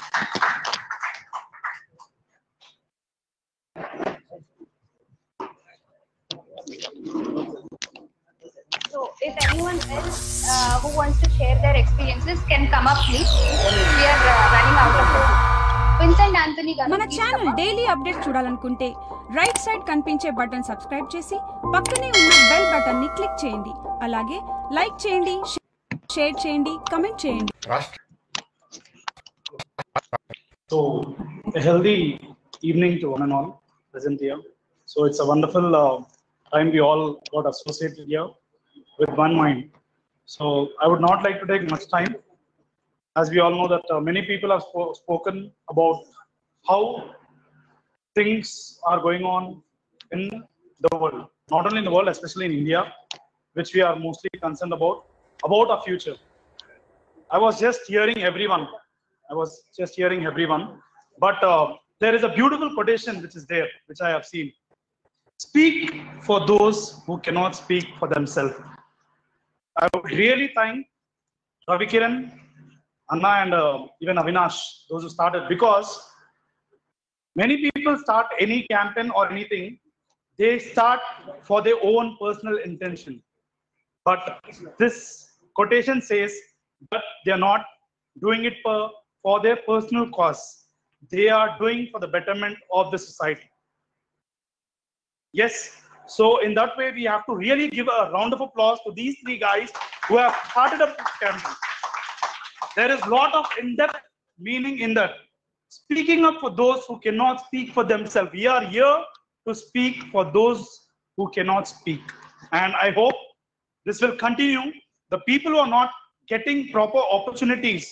So if anyone else who wants to share their experiences can come up please. We are running out of time. Vincent Anthony గారు, మన ఛానల్ డైలీ అప్డేట్ చూడాలనుకుంటే రైట్ సైడ్ కనిపించే బటన్ సబ్స్క్రైబ్ చేసి పక్కనే ఉన్న బెల్ బటన్ ని click చేయండి. అలాగే లైక్ చేయండి, షేర్ చేయండి, కమెంట్ చేయండి. So a healthy evening to one and all present here. So it's a wonderful time we all got associated here with one mind. So I would not like to take much time, as we all know that many people have spoken about how things are going on in the world, not only in the world, especially in India, which we are mostly concerned about our future. I was just hearing everyone, but there is a beautiful quotation which is there, which I have seen. speak for those who cannot speak for themselves. I would really thank Ravi Kiran, Anna, and even Avinash, those who started, because many people start any campaign or anything, they start for their own personal intention. But this quotation says that they are not doing it for their personal cause. They are doing for the betterment of the society. Yes, so in that way, we have to really give a round of applause to these three guys who have started up this campaign. There is a lot of in-depth meaning in that. Speaking up for those who cannot speak for themselves. We are here to speak for those who cannot speak. And I hope this will continue. The people who are not getting proper opportunities,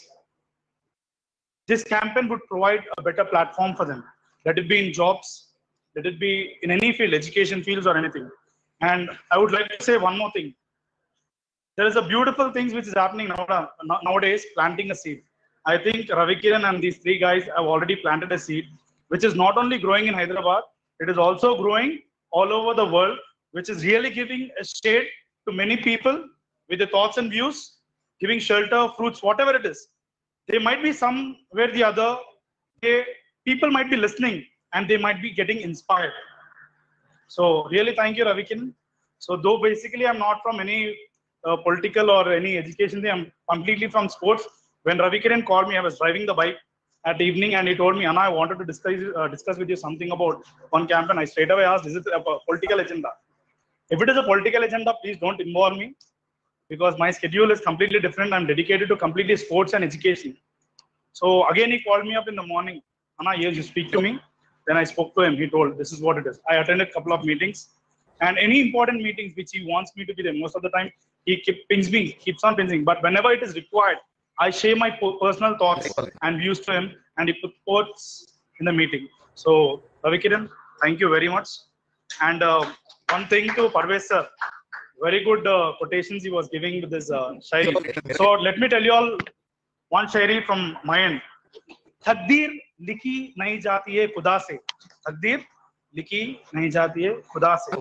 this campaign would provide a better platform for them. Let it be in jobs, let it be in any field, education fields or anything. And I would like to say one more thing. There is a beautiful thing which is happening nowadays, planting a seed. I think Ravi Kiran and these three guys have already planted a seed, which is not only growing in Hyderabad, it is also growing all over the world, which is really giving a shade to many people with the thoughts and views, giving shelter, fruits, whatever it is. There might be somewhere the other, people might be listening and they might be getting inspired. So really thank you, Ravi Kiran. So though basically I'm not from any political or any education thing, I'm completely from sports. When Ravi Kiran called me, I was driving the bike at the evening and he told me, Anna, I wanted to discuss with you something about one campaign. I straight away asked, is it a political agenda? If it is a political agenda, please don't involve me, because my schedule is completely different. I'm dedicated to completely sports and education. So again, he called me up in the morning. Anna, yes, you speak to me. Then I spoke to him. He told, this is what it is. I attended a couple of meetings, and any important meetings which he wants me to be there, most of the time he keeps on pinging. But whenever it is required, I share my personal thoughts and views to him, and he puts in the meeting. So Ravi Kiran, thank you very much. And one thing to Parvez sir, very good quotations he was giving with this shairi. So let me tell you all one shairi from my end. तकदीर लिखी नहीं जाती है खुदा से, तकदीर लिखी नहीं जाती है खुदा से,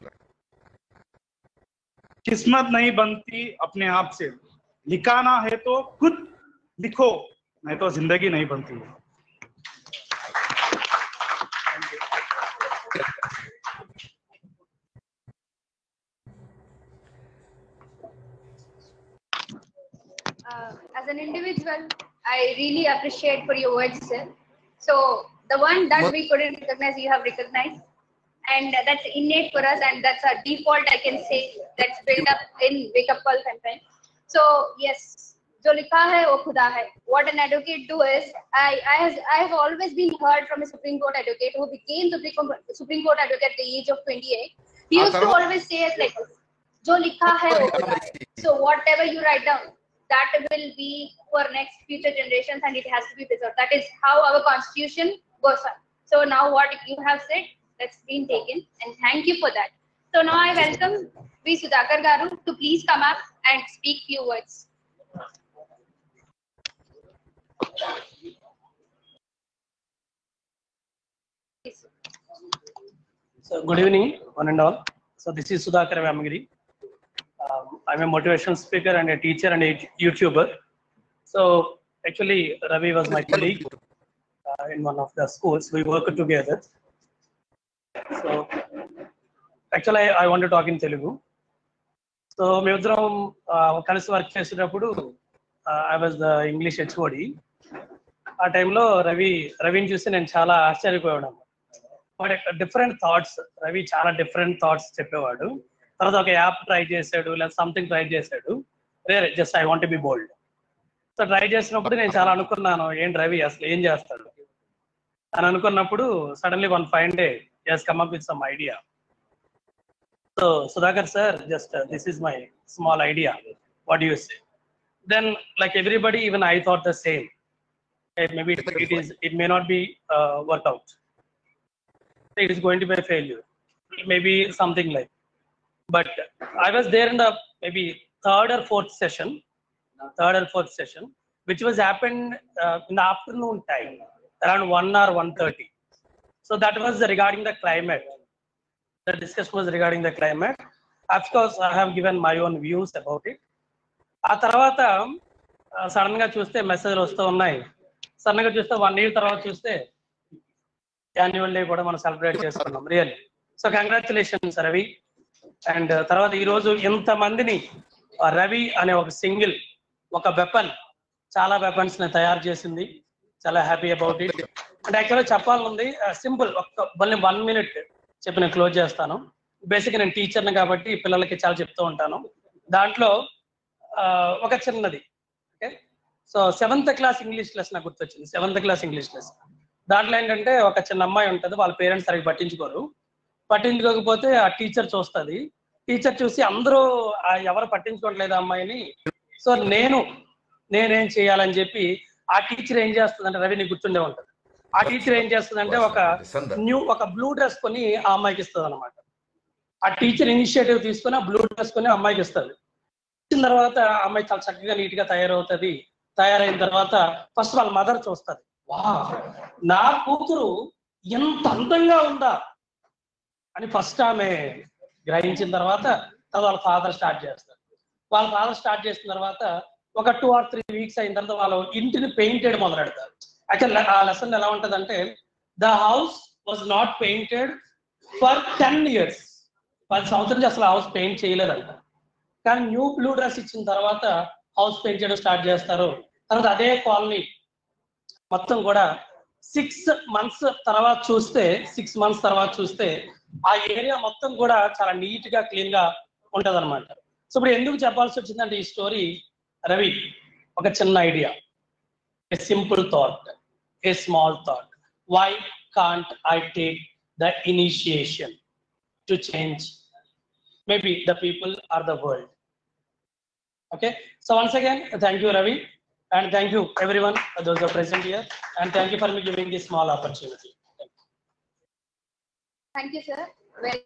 किस्मत नहीं बनती अपने आप से, लिखाना है तो खुद लिखो, नहीं तो जिंदगी नहीं बनती है. As an individual, I really appreciate for your words, sir. So the one that we couldn't recognize, you have recognized, and that's innate for us, and that's our default, I can say, that's built up in Wake Up Call campaign. So yes, jo likha hai wo khuda hai. What an advocate do is, I have always been heard from a Supreme Court advocate who became Supreme Court advocate at the age of 28. He used to always say us like this, jo likha hai wo khuda hai. So whatever you write down, that will be for next future generations, and it has to be preserved. That is how our constitution goes on. So now what you have said, that's been taken, and thank you for that. So now I welcome V. Sudhakar Garu to please come up and speak few words. So good evening, one and all. So this is Sudhakar Vamagiri. I'm a motivational speaker and a teacher and a YouTuber. So actually, Ravi was my colleague in one of the schools. We worked together. So actually, I want to talk in Telugu. So మేమిద్దరం కలిసి work చేసేటప్పుడు I was the English HOD. ఆ టైంలో రవిని చూసి నేను చాలా ఆశ్చర్యపోయాను. వాడి డిఫరెంట్ థాట్స్, రవి చాలా డిఫరెంట్ థాట్స్ చెప్పేవాడు. తర్వాత ఒక యాప్ ట్రై చేశాడు, లేదా సంథింగ్ ట్రై చేశాడు. Just I want be bold. So try చేసినప్పుడు నేను చాలా అనుకున్నాను, ఏంటి రవి అసలు ఏం చేస్తాడు అని అనుకున్నప్పుడు suddenly one fine day just come up with some idea. So Sudhakar sir, just this is my small idea, what you say? Then like everybody, even I thought the same. Maybe it may not be work out. It is going to be a failure. Maybe something like. But I was there in the maybe third or fourth session, which was happened in the afternoon time, around 1 or 1:30. So that was regarding the climate. the discussion was regarding the climate. Of course, I have given my own views about it. ఆ తర్వాత sudden గా చూస్తే మెసేజ్లు వస్తూ ఉన్నాయి. Sudden గా చూస్తే 1 year తర్వాత చూస్తే యాన్యువల్ డే కూడా మనం సెలబ్రేట్ చేసుకున్నాం. Really so congratulations Ravi. And తర్వాత ఈ రోజు ఇంతమందిని రవి అనే ఒక సింగిల్ ఒక వెపన్ చాలా వెపన్స్ ని తయారు చేసింది. చాలా హ్యాపీ అబౌట్ ఇట్. అంటే యాక్చువల్గా చెప్పాలనుంది సింపుల్ మళ్ళీ 1 minute చెప్పి నేను క్లోజ్ చేస్తాను. బేసిక్గా నేను టీచర్ని కాబట్టి పిల్లలకి చాలా చెప్తూ ఉంటాను. దాంట్లో ఒక చిన్నది okay. So 7th class English class నాకు గుర్తొచ్చింది. 7th class ఇంగ్లీష్ క్లాస్ దాంట్లో ఏంటంటే ఒక చిన్న అమ్మాయి ఉంటుంది, వాళ్ళ పేరెంట్స్ సరిగ్గా పట్టించుకోరు. పట్టించుకోకపోతే ఆ టీచర్ చూస్తుంది. టీచర్ చూసి అందరూ ఎవరు పట్టించుకోవట్లేదు అమ్మాయిని, సో నేనేం చేయాలని చెప్పి ఆ టీచర్ ఏం చేస్తుందంటే రవి నీకు గుర్తుండే ఉంటుంది. ఆ టీచర్ ఏం చేస్తుందంటే ఒక బ్లూ డ్రెస్ కొని ఆ అమ్మాయికి ఇస్తుంది అనమాట. ఆ టీచర్ ఇనిషియేటివ్ తీసుకొని ఆ బ్లూ డ్రెస్ కొని అమ్మాయికి ఇస్తుంది. ఇచ్చిన తర్వాత ఆ అమ్మాయి చాలా చక్కగా నీట్ గా తయారవుతుంది. తయారైన తర్వాత ఫస్ట్ వాళ్ళ మదర్ చూస్తుంది, వా నా కూతురు ఎంత అందంగా ఉందా అని ఫస్ట్ ఆమె గ్రహించిన తర్వాత వాళ్ళ ఫాదర్ స్టార్ట్ చేస్తారు. వాళ్ళ ఫాదర్ స్టార్ట్ చేసిన తర్వాత ఒక 2 or 3 weeks అయిన తర్వాత వాళ్ళు ఇంటిని పెయింట్ చేయడం మొదలు పెడతారు. యాక్చువల్ ఆ లెసన్ ఎలా ఉంటుందంటే the house was not painted for 10 years. 10 సంవత్సరాల నుంచి అసలు హౌస్ పెయింట్ చేయలేదంట. కానీ న్యూ బ్లూ డ్రెస్ ఇచ్చిన తర్వాత హౌస్ పెయింట్ చేయడం స్టార్ట్ చేస్తారు. తర్వాత అదే కాలనీ మొత్తం కూడా 6 months తర్వాత చూస్తే ఆ ఏరియా మొత్తం కూడా చాలా నీట్ గా క్లీన్ గా ఉంటది అనమాట. సో ఇప్పుడు ఎందుకు చెప్పాల్సి వచ్చిందంటే ఈ స్టోరీ రవి ఒక చిన్న idea, a simple thought, a small thought. Why can't I take the initiation to change maybe the people or the world? Okay, so once again thank you Ravi, and thank you everyone those who are present here, and thank you for me giving this small opportunity. Thank you, sir. Well,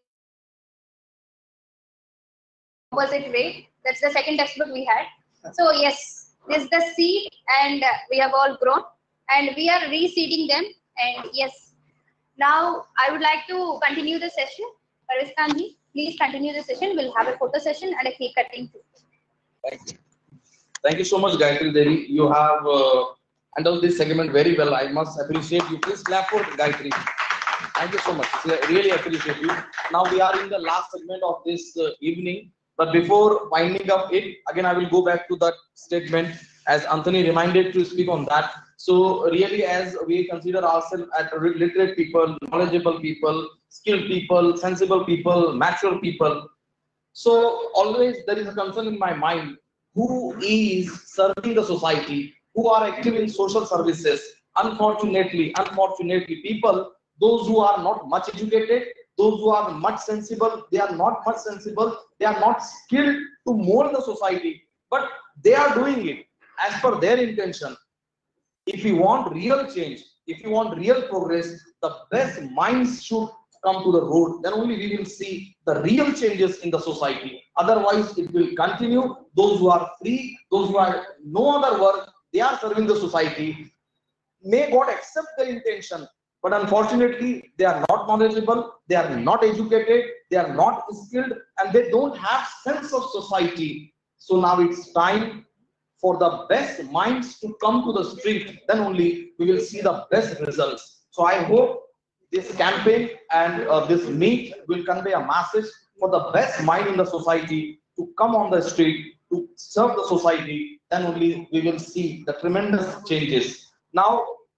opposite way. That's the second textbook we had. So yes, this is the seed, and we have all grown, and we are reseeding them. And yes, now I would like to continue the session. Parvez Khan ji, please continue the session. We'll have a photo session and a cake cutting too. Thank you so much, Gayatri Devi. You have handled this segment very well. I must appreciate you. Please clap for Gayatri. Thank you so much. Really appreciate you. Now we are in the last segment of this evening. But before winding up it, again I will go back to that statement as Anthony reminded to speak on that. So really, as we consider ourselves as literate people, knowledgeable people, skilled people, sensible people, mature people, so always there is a concern in my mind, who is serving the society, who are active in social services. Unfortunately, people, those who are not much educated, those who are much sensible, they are not much sensible, they are not skilled to mold the society, but they are doing it as per their intention. If you want real change, if you want real progress, the best minds should come to the road. Then only we will see the real changes in the society. Otherwise, it will continue. Those who are free, those who are no other work, they are serving the society. May God accept their intention. But unfortunately, they are not knowledgeable, they are not educated, they are not skilled, and they don't have sense of society. So now it's time for the best minds to come to the street. Then only we will see the best results. So I hope this campaign and this meet will convey a message for the best mind in the society to come on the street to serve the society. Then only we will see the tremendous changes. Now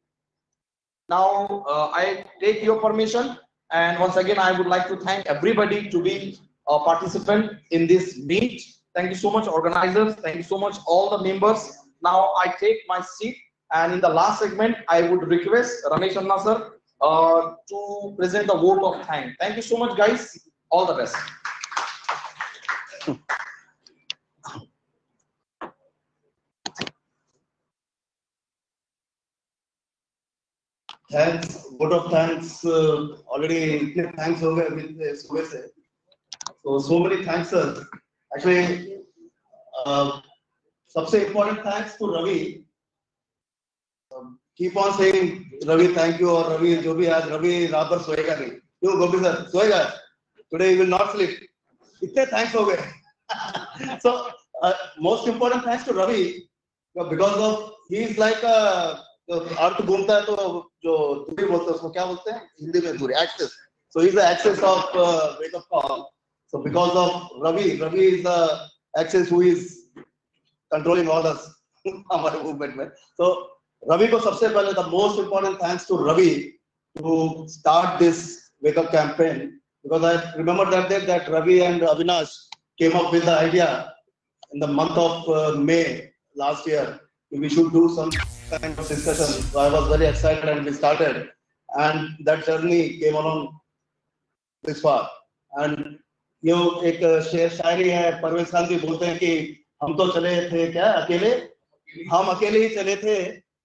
I take your permission, and once again I would like to thank everybody to be a participant in this meet. Thank you so much, organizers. Thank you so much, all the members. Now I take my seat, and in the last segment I would request Ramesh Anna sir to present the vote of thanks. Thank you so much, guys. All the best. Thanks, vote of thanks. Already thanks हो गए अभी सुबह से. So many thanks, sir. Actually, सबसे important thanks to Ravi. Keep on saying Ravi, thank you, और Ravi जो भी आज Ravi रात भर सोएगा नहीं. क्यों गोपी सर सोएगा? Today he will not sleep. इतने thanks हो गए. So most important thanks to Ravi, because of he is like अर्थ घूमता है तो जो दूरी बोलते हैं उसको क्या बोलते हैं हिंदी में दूरी axis. So he is the axis of wake up call. So because of Ravi is the axis who is controlling all us हमारे movement में. So Ravi को सबसे पहले the most important thanks to Ravi to start this wake up campaign, because I remember that day that Ravi and Avinash came up with the idea in the month of May last year. We should do some kind of discussion. So I was very excited and we started, and that journey came along this far. And you know, एक शेर शायरी है, परवेज खान जी बोलते हैं कि हम तो चले थे क्या अकेले, हम अकेले ही चले थे,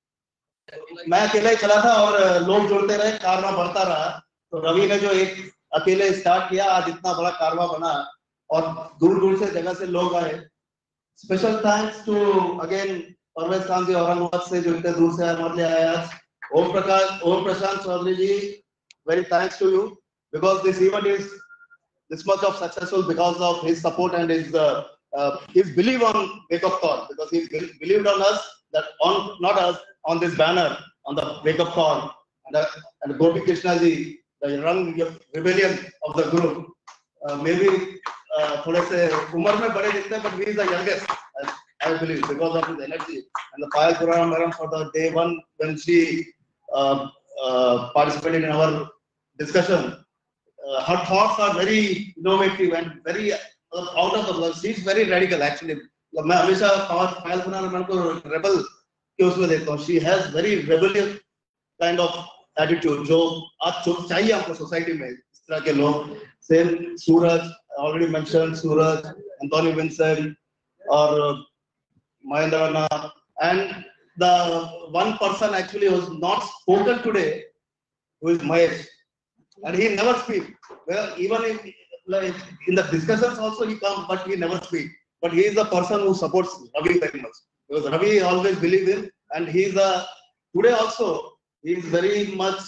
मैं अकेला ही चला था और लोग जुड़ते रहे, कारवां बढ़ता रहा. तो रवि ने जो एक अकेले स्टार्ट किया, आज इतना बड़ा कारवां बना और दूर दूर से जगह से लोग आए. Special thanks to again Parvez Khan ji Aurangabad से जो इतने दूर से हमारे लिए आए आज. ओम प्रशांत चौधरी जी, very thanks to you, because this event is this much of successful because of his support and his belief on wake up call, because he believed on us, that on not us, on this banner on the wake up call. And Gopi Krishna ji, the young rebellion of the group, maybe थोड़े से उम्र में बड़े दिखते हैं, but he is the youngest, I believe, because of his energy. And the Payal Purana madam, for the day one when she participated in our discussion, her thoughts are very innovative and very out of the box. She is very radical actually. मैं हमेशा पायल पुराना madam को rebel के उसमें देखता हूँ. She has very rebellious kind of attitude जो आज चाहिए हमको सोसाइटी में इस तरह के लोग. Same Suraj, already mentioned Suraj, Anthony Vincent, or Mahendra, and the one person actually who has not spoken today, who is Mahesh, and he never speaks. Well, even in the discussions also he comes, but he never speaks. But he is the person who supports Ravi very much, because Ravi always believes in, and he is today also he is very much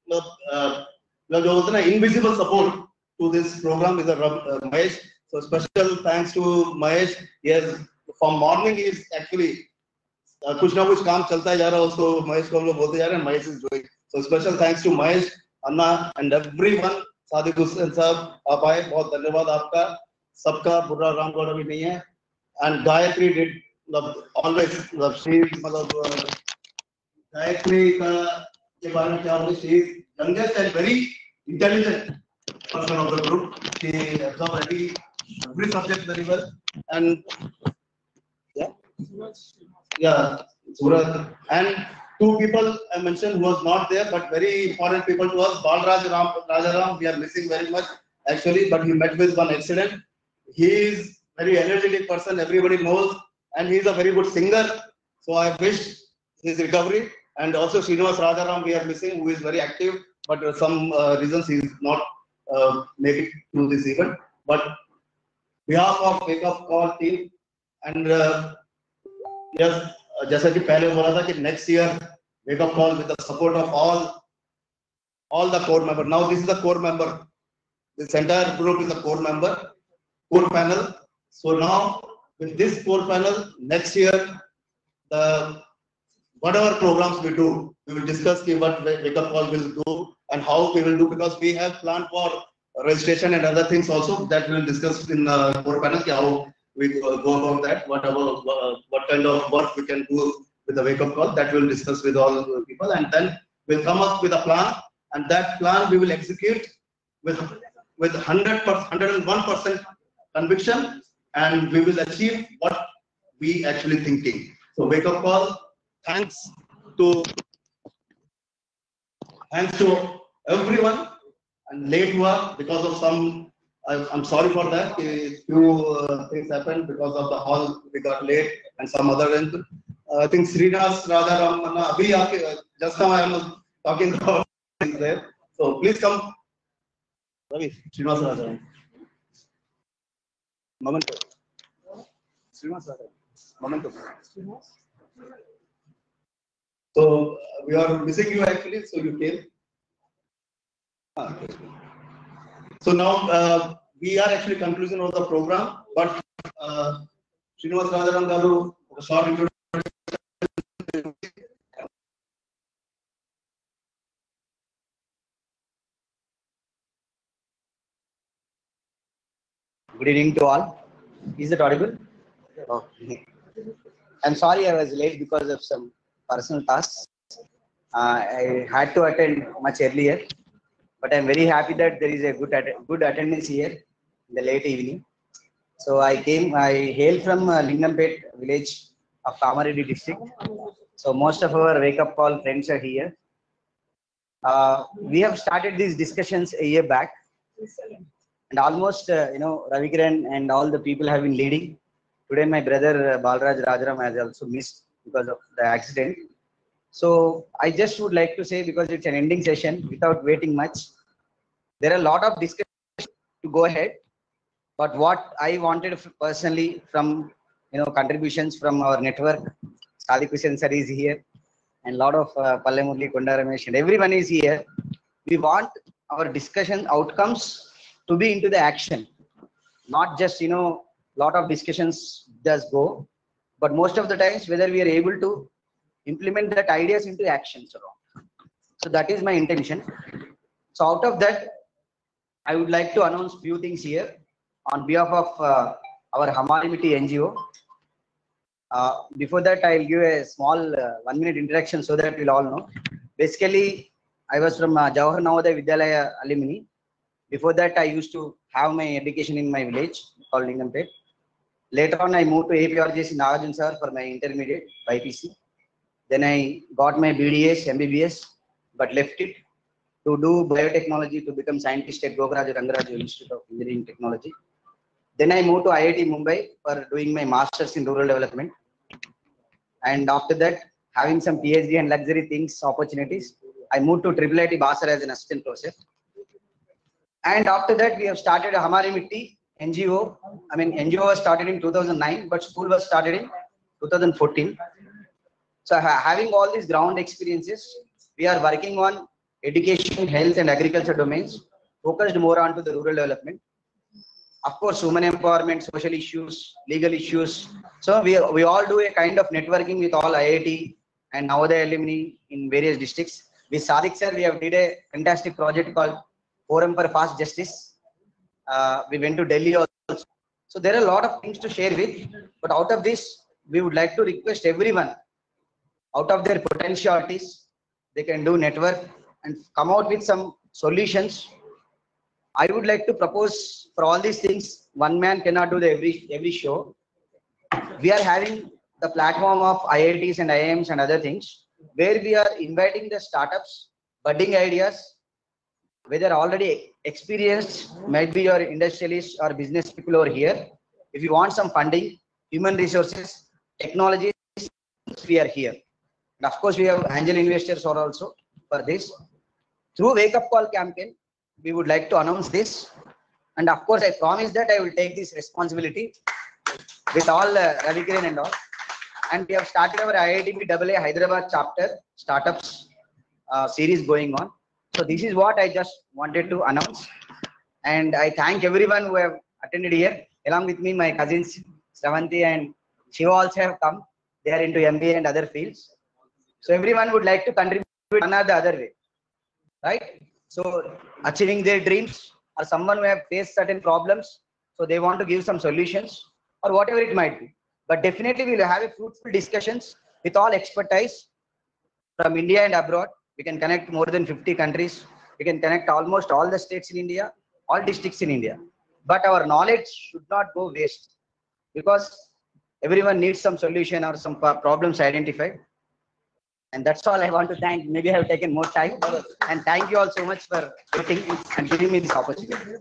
invisible support to this program is Mahesh. So special thanks to Mahesh. Yes, from morning he is actually कुछ ना कुछ काम चलता ही जा रहा है, उसको महेश को हम लोग बोलते जा रहे हैं. Mahesh is doing. So special thanks to Mahesh, Anna and everyone. Sadiq Hussain साहब आप आए, बहुत धन्यवाद आपका सबका. बुर्रा राम गौड़ अभी नहीं है. And Gayatri did always she मतलब Gayatri का के बारे में क्या बोले, she is youngest and very intelligent person of the group. She absorbed every subject very well. And Suraj, and two people I mentioned who was not there, but very important people to us. Balraj Rajaram, we are missing very much actually, but he met with one accident. He is very energetic person, everybody knows, and he is a very good singer. So I wish his recovery. And also Srinivas Rajaram we are missing, who is very active, but some reasons he is not make it to this event. But behalf of Wake Up Call team, and yes, जैसा कि पहले बोला था कि next year Wake Up Call with the support of all the core members. Now this is the core member. This entire group is a core member, core panel. So now with this core panel, next year whatever programs we do, we will discuss what Wake Up Call will do and how we will do, because we have planned for registration and other things also that we will discuss in the core panel. How we go about that, what kind of work we can do with the Wake Up Call, that we will discuss with all the people, and then we'll come up with a plan, and that plan we will execute with 101% conviction, and we will achieve what we actually thinking. So Wake Up Call, thanks to everyone, and late work because of some, I'm sorry for that. Few things happened because of the hall, we got late and some other end. I think Srinivas Radharam, just now I am talking about is there. So please come. Ravi, Srinivas Radharam. Momento. Srinivas Radharam. Momento. So we are missing you actually, so you came. So now we are actually conclusion of the program, but Srinivas Rajaram garu a short introduction. Good evening to all. Is it audible? Oh. I'm sorry I was late because of some personal tasks. I had to attend much earlier, but I'm very happy that there is a good attendance here in the late evening. So I hail from Lingampet village of Kamareddy district. So most of our wake up call friends are here. We have started these discussions a year back, and almost Ravi Kiran and all the people have been leading. Today my brother Balraj Rajaram has also missed because of the accident. So I just would like to say, because it's an ending session, without waiting much, there are a lot of discussions to go ahead. But what I wanted personally from contributions from our network, Sadi Kushan sir is here, and a lot of Palle Murli, Konda Ramesh, and everyone is here. We want our discussion outcomes to be into the action, not just lot of discussions does go, but most of the times whether we are able to implement that ideas into actions or not. So that is my intention. So out of that, I would like to announce few things here on behalf of our Hamari Mitti NGO. Before that, I'll give a small 1 minute introduction so that we'll all know. Basically, I was from Jawahar Navodaya Vidyalaya alumni. Before that, I used to have my education in my village called Lingampet. Later on, I moved to APRJC Nagarjun sir for my intermediate BPC. Then I got my BDS, MBBS, but left it to do biotechnology to become scientist at Gokaraja Rangaraju Institute of Engineering Technology. Then I moved to IIT Mumbai for doing my masters in rural development. And after that, having some PhD and luxury things, opportunities, I moved to IIIT Basar as an assistant professor. And after that, we have started a Hamari Mitti NGO. I mean, NGO was started in 2009, but school was started in 2014. So having all these ground experiences, we are working on education, health and agriculture domains, focused more onto the rural development. Of course, women empowerment, social issues, legal issues. So we all do a kind of networking with all IIT and Navodaya alumni in various districts. With Sadiq sir, we have did a fantastic project called Forum for Fast Justice. We went to Delhi also. So there are a lot of things to share with, but out of this, we would like to request everyone, out of their potentialities, they can do network and come out with some solutions. I would like to propose for all these things, one man cannot do the every show. We are having the platform of IITs and IIMs and other things, where we are inviting the startups, budding ideas, whether already experienced, might be your industrialists or business people over here. If you want some funding, human resources, technologies, we are here. And of course, we have angel investors are also for this. Through Wake Up Call campaign, we would like to announce this. And of course, I promise that I will take this responsibility with all Ravi Kiran and all. And we have started our IITB AA Hyderabad chapter startups series going on. So this is what I just wanted to announce. And I thank everyone who have attended here. Along with me, my cousins Sravanti and Shiva also have come. They are into MBA and other fields. So everyone would like to contribute one or the other way, right? So achieving their dreams, or someone who have faced certain problems, so they want to give some solutions or whatever it might be. But definitely we will have a fruitful discussions with all expertise from India and abroad. We can connect more than 50 countries. We can connect almost all the states in India, all districts in India. But our knowledge should not go waste, because everyone needs some solution or some problems identified. And that's all I want to thank. Maybe I have taken more time. And thank you all so much for waiting and giving me this opportunity.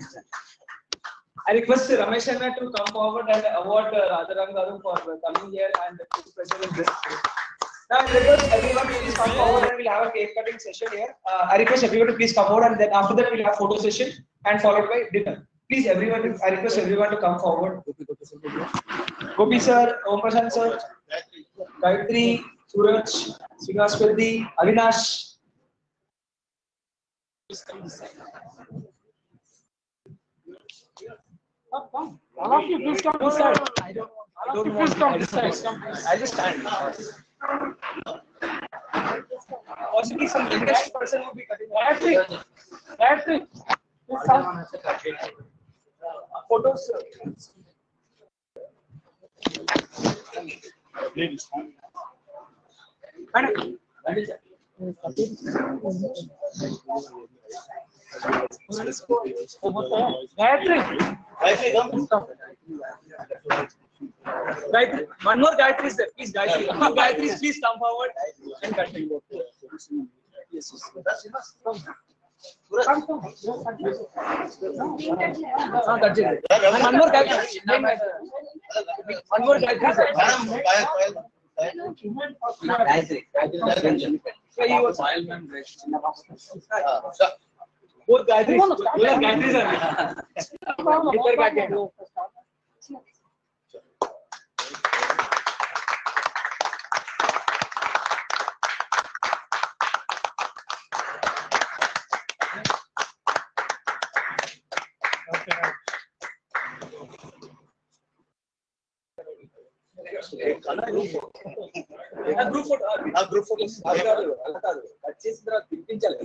I request Ramesh Anna to come forward and award Rajaram Garu for coming here and presenting this. Now I request everyone to please come forward and we'll have a cake cutting session here. I request everyone to please come forward, and then after that we'll have photo session and followed by dinner. Please everyone, I request everyone to come forward. Gopi sir, Om Prashan sir, Gayatri, Suraj, Srinivas Reddy, Avinash. Come. All of you, please come this side. All of you, please come this side. I'll just stand. Possibly some youngest person will be cutting. Gayatri, please come. Photos. Ladies. Madam. Gayatri. Gayatri, one more Gayatri is there. Please, Gayatri. Gayatri, please come forward and continue. One more Gayatri. One more Gayatri is there. Both Gayatri. Group photos cut చేసిన తర్వాత తినిపించాలి.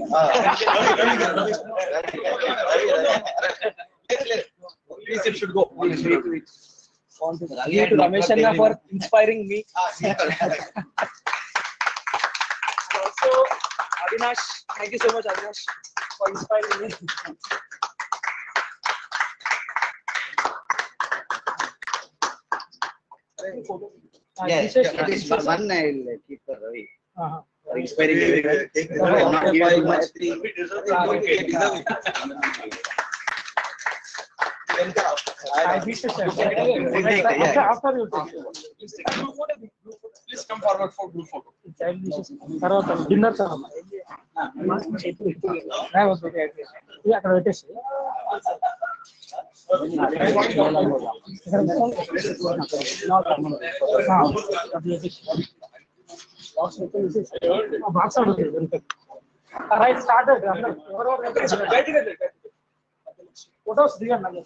It should go. Thank you to Ramesh Anna for inspiring me. Also, Avinash, thank you so much, Avinash, for inspiring me. Yes, one I'll keep for Ravi. For inspiring After you take. Please come forward for group photo. Dinner అక్కడ పెట్టేసి right start photos దిగండి.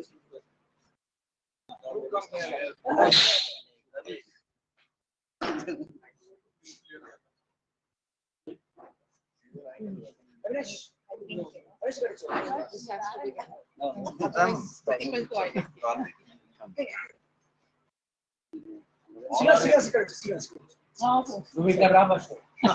నువ్వు ఇక్కడ రా first.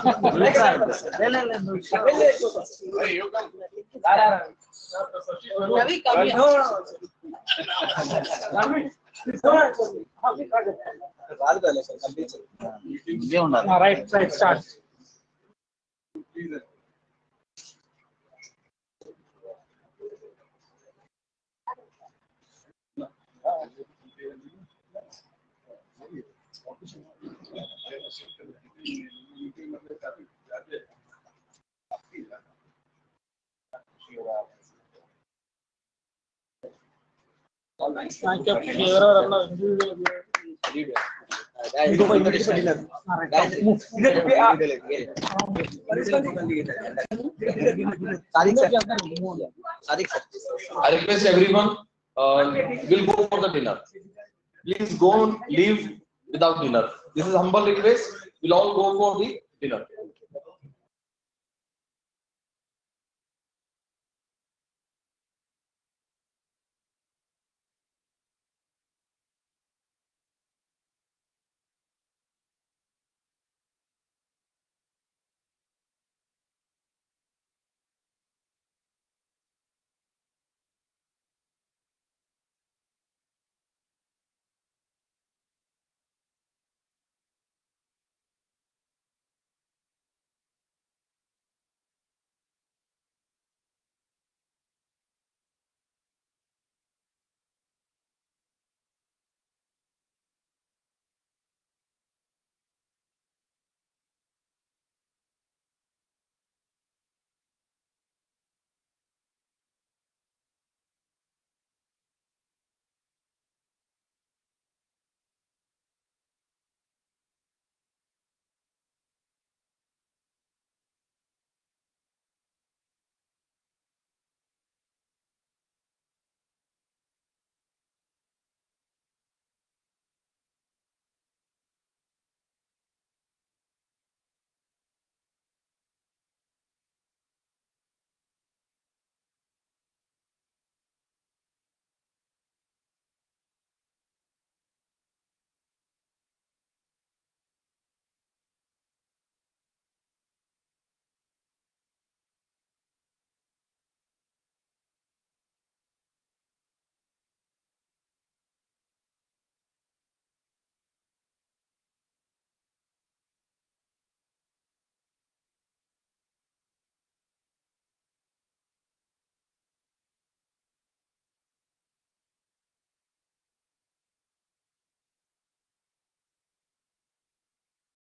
Right right start. I request everyone will go for the dinner. Please don't leave without dinner. This is humble request. We'll all go for the dinner.